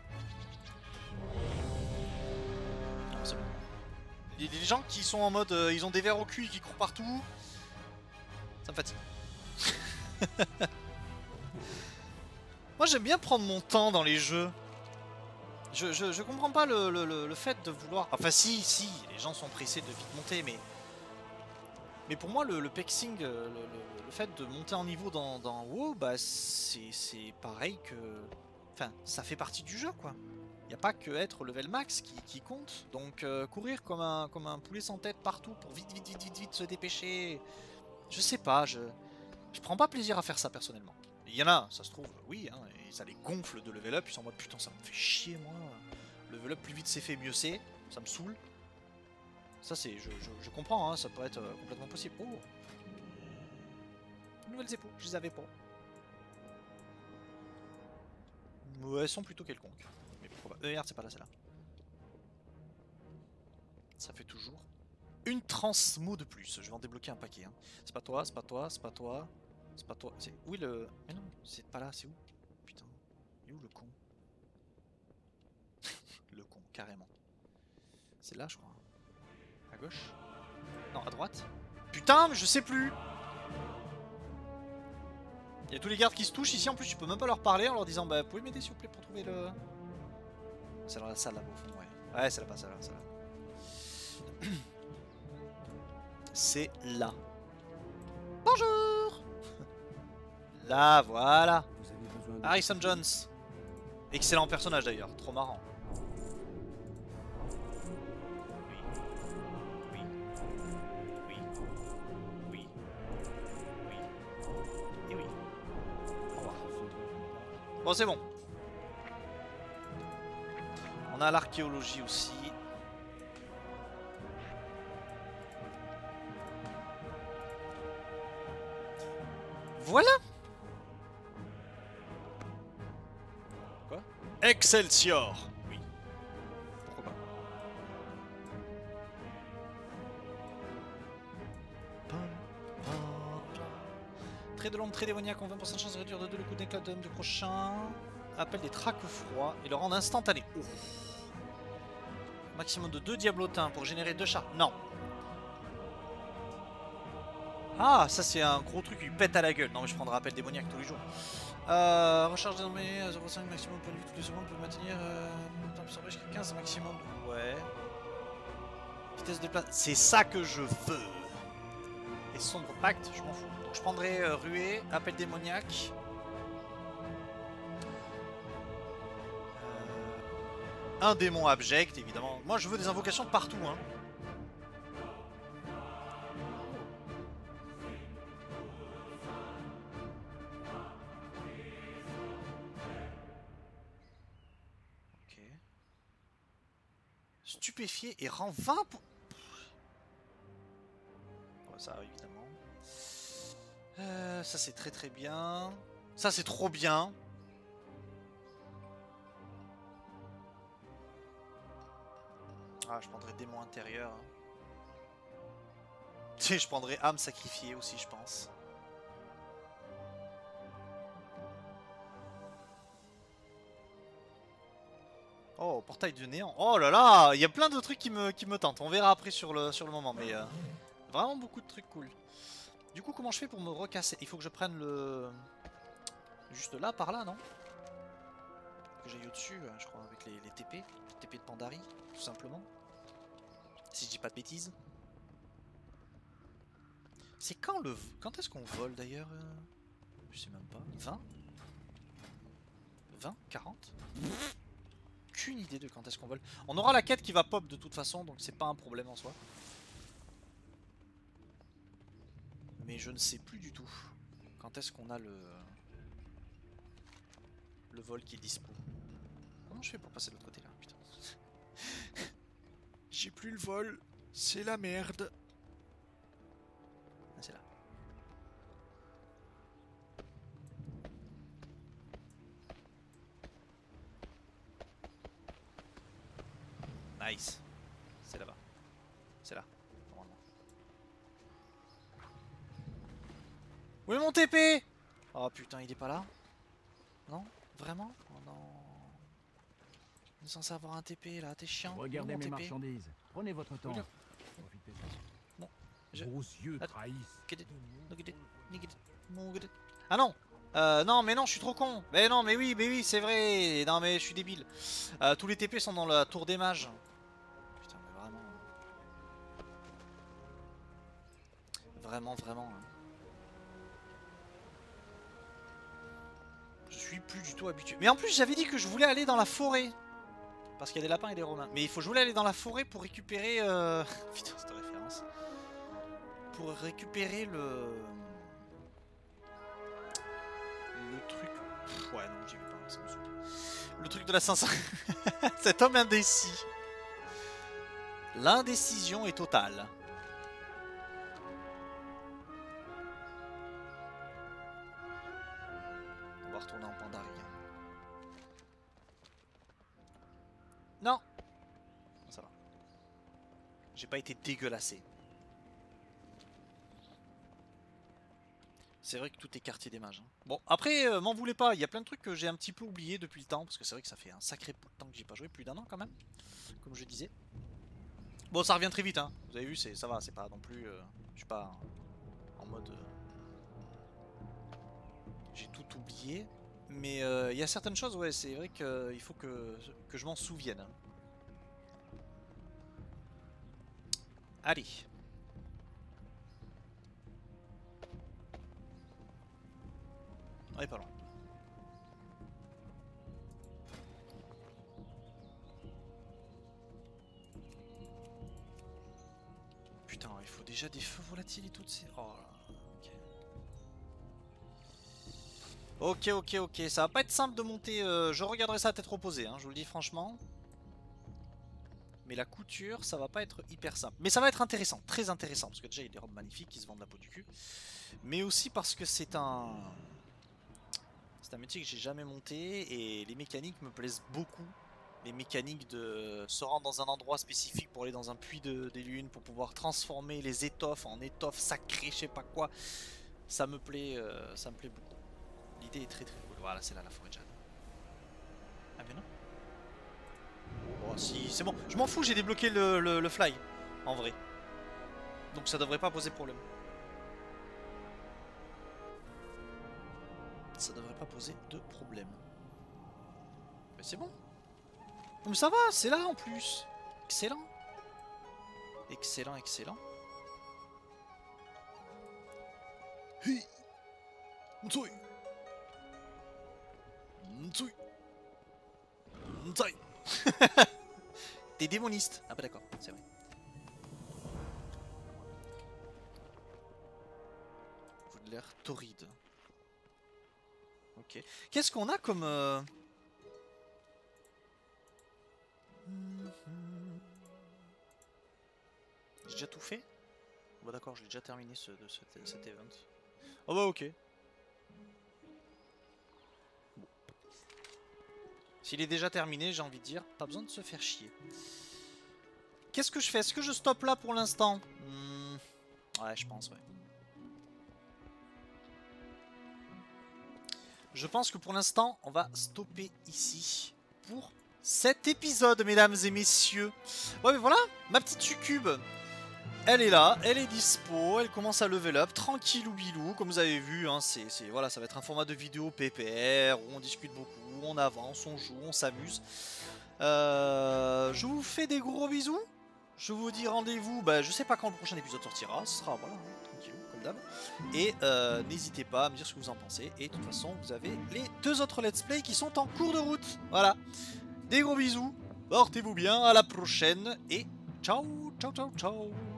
Non, c'est bon. Il y a des gens qui sont en mode, euh, ils ont des verres au cul et qui courent partout. Ça me fatigue. Moi j'aime bien prendre mon temps dans les jeux. Je, je, je comprends pas le, le, le, le fait de vouloir... Enfin si, si, les gens sont pressés de vite monter, mais... Mais pour moi le, le pexing, le, le, le fait de monter en niveau dans, dans WoW, bah c'est pareil que... Enfin, ça fait partie du jeu quoi. Il n'y a pas que être level max qui, qui compte. Donc euh, courir comme un, comme un poulet sans tête partout pour vite, vite, vite, vite, vite se dépêcher... Je sais pas, je... Je prends pas plaisir à faire ça personnellement. Il y en a, ça se trouve, oui, hein, et ça les gonfle de level up, ils sont en mode putain ça me fait chier moi. Level up plus vite c'est fait, mieux c'est, ça me saoule. Ça c'est, je, je, je comprends, hein, ça peut être euh, complètement possible. Oh, nouvelles épaules, je les avais pas. Ouais, elles sont plutôt quelconques. Mais pourquoi pas. Euh, merde, c'est pas là, c'est là. Ça fait toujours une transmo de plus. Je vais en débloquer un paquet. Hein. C'est pas toi, c'est pas toi, c'est pas toi. C'est pas toi. C'est où le. Mais non, c'est pas là, c'est où? Putain. Il est où le con? Le con, carrément. C'est là, je crois. À gauche? Non, à droite? Putain, mais je sais plus! Il y a tous les gardes qui se touchent ici, en plus tu peux même pas leur parler en leur disant bah vous pouvez m'aider s'il vous plaît pour trouver le... C'est dans la salle là-bas au fond, ouais. Ouais, c'est là-bas, c'est là, c'est là. C'est là. Bonjour! Là, voilà. Vous avez besoin de... Harrison Jones. Excellent personnage d'ailleurs, trop marrant. Oui. Oui. Oui. Oui. Et oui. Au revoir. Bon, c'est bon. On a l'archéologie aussi. Voilà. Quoi? Excelsior. Oui. Pourquoi pas? Trait de l'ombre, trait démoniaque, ont vingt pour cent de chance de réduire de deux le coup d'éclat de du prochain. Appel des traques froids et le rendre instantané. Oh. Maximum de deux diablotins pour générer deux chars. Non. Ah, ça c'est un gros truc qui pète à la gueule. Non mais je prendrai appel démoniaque tous les jours. Euh, recharge désormais à zéro virgule cinq maximum de points de vie toutes les secondes pour maintenir euh, temps plus empêche que quinze maximum. Ouais. Vitesse de déplacement. C'est ça que je veux. Et sombre pacte, je m'en fous. Donc je prendrai euh, ruée, appel démoniaque. Euh, un démon abject, évidemment. Moi je veux des invocations de partout, hein. Stupéfié et rend vingt pour... Oh, ça évidemment. Euh, ça c'est très très bien. Ça c'est trop bien. Ah, je prendrais démon intérieur. Tu sais, je prendrais âme sacrifiée aussi, je pense. Oh, portail de néant. Oh là là, il y a plein de trucs qui me, qui me tentent. On verra après sur le, sur le moment, mais euh, vraiment beaucoup de trucs cool. Du coup, comment je fais pour me recasser? Il faut que je prenne le... Juste là, par là, non? Que j'aille au-dessus, je crois, avec les, les T P. Les T P de Pandarie, tout simplement. Si je dis pas de bêtises. C'est quand le... Quand est-ce qu'on vole d'ailleurs? Je sais même pas. vingt vingt quarante Aucune idée de quand est-ce qu'on vole. On aura la quête qui va pop de toute façon, donc c'est pas un problème en soi. Mais je ne sais plus du tout quand est-ce qu'on a le le vol qui est dispo. Comment je fais pour passer de l'autre côté là? Putain. J'ai plus le vol, c'est la merde. Ah, c'est là. Nice. C'est là-bas. C'est là, normalement. Où est mon T P? Oh putain, il est pas là? Non? Vraiment? Oh non. On est censé avoir un T P là, t'es chiant. Regardez mes T P marchandises. Prenez votre temps. Oui, Profitez. Non. Je... Vos yeux Att- trahissent. Ah non! Euh, non mais non, je suis trop con. Mais non mais oui, mais oui, c'est vrai. Non mais je suis débile. Euh, tous les T P sont dans la tour des mages. Putain mais vraiment. Vraiment, vraiment. Hein. Je suis plus du tout habitué. Mais en plus j'avais dit que je voulais aller dans la forêt. Parce qu'il y a des lapins et des romains. Mais il faut que je voulais aller dans la forêt pour récupérer... Euh... Putain, cette référence. Pour récupérer le... Le truc... Pff, ouais, non, j'y vais pas. Ça me saoule. Le truc de la cinq cents... Cet homme indécis. L'indécision est totale. On va retourner en Pandarie. Non. Ça va. J'ai pas été dégueulassé. C'est vrai que tout est quartier des mages. Hein. Bon, après, euh, m'en voulez pas, il y a plein de trucs que j'ai un petit peu oublié depuis le temps, parce que c'est vrai que ça fait un sacré bout de temps que j'ai pas joué, plus d'un an quand même, comme je disais. Bon, ça revient très vite, hein. Vous avez vu, ça va, c'est pas non plus... Euh, je suis pas en mode... Euh, j'ai tout oublié, mais il euh, y a certaines choses, ouais, c'est vrai qu'il euh, faut que, que je m'en souvienne. Allez. On est pas loin. Putain, il faut déjà des feux volatiles et toutes ces... Oh là, ok. Ok, ok, ok. Ça va pas être simple de monter... Euh, je regarderai ça à tête reposée, hein, je vous le dis franchement. Mais la couture, ça va pas être hyper simple. Mais ça va être intéressant, très intéressant. Parce que déjà, il y a des robes magnifiques qui se vendent la peau du cul. Mais aussi parce que c'est un... C'est un métier que j'ai jamais monté et les mécaniques me plaisent beaucoup. Les mécaniques de se rendre dans un endroit spécifique pour aller dans un puits de, des lunes, pour pouvoir transformer les étoffes en étoffes sacrées, je sais pas quoi. Ça me plaît, euh, ça me plaît beaucoup. L'idée est très très cool. Voilà, c'est là la forêt de Jade. Ah mais non. Oh si, c'est bon. Je m'en fous, j'ai débloqué le, le, le fly, en vrai. Donc ça devrait pas poser problème. Ça devrait pas poser de problème. Mais c'est bon. Mais ça va, c'est là en plus. Excellent. Excellent, excellent. Hi. Ntsui. Ntsui. Ntsui. T'es démoniste. Ah bah d'accord, c'est vrai. Vous avez l'air torride. Ok. Qu'est-ce qu'on a comme... Euh... J'ai déjà tout fait? Bon d'accord, j'ai déjà terminé ce, de ce, cet event. Oh bah ok. Bon. S'il est déjà terminé, j'ai envie de dire, pas besoin de se faire chier. Qu'est-ce que je fais? Est-ce que je stoppe là pour l'instant? hmm... Ouais, je pense, ouais. Je pense que pour l'instant, on va stopper ici pour cet épisode, mesdames et messieurs. Ouais, mais voilà, ma petite succube. Elle est là, elle est dispo, elle commence à level up, tranquillou bilou, comme vous avez vu, hein, c'est, c'est, voilà, ça va être un format de vidéo P P R, où on discute beaucoup, on avance, on joue, on s'amuse. Euh, je vous fais des gros bisous, je vous dis rendez-vous, bah, je sais pas quand le prochain épisode sortira, ce sera, voilà, tranquillou, comme d'hab. Et euh, n'hésitez pas à me dire ce que vous en pensez, et de toute façon, vous avez les deux autres let's play qui sont en cours de route, voilà. Des gros bisous, portez-vous bien, à la prochaine, et ciao, ciao, ciao, ciao.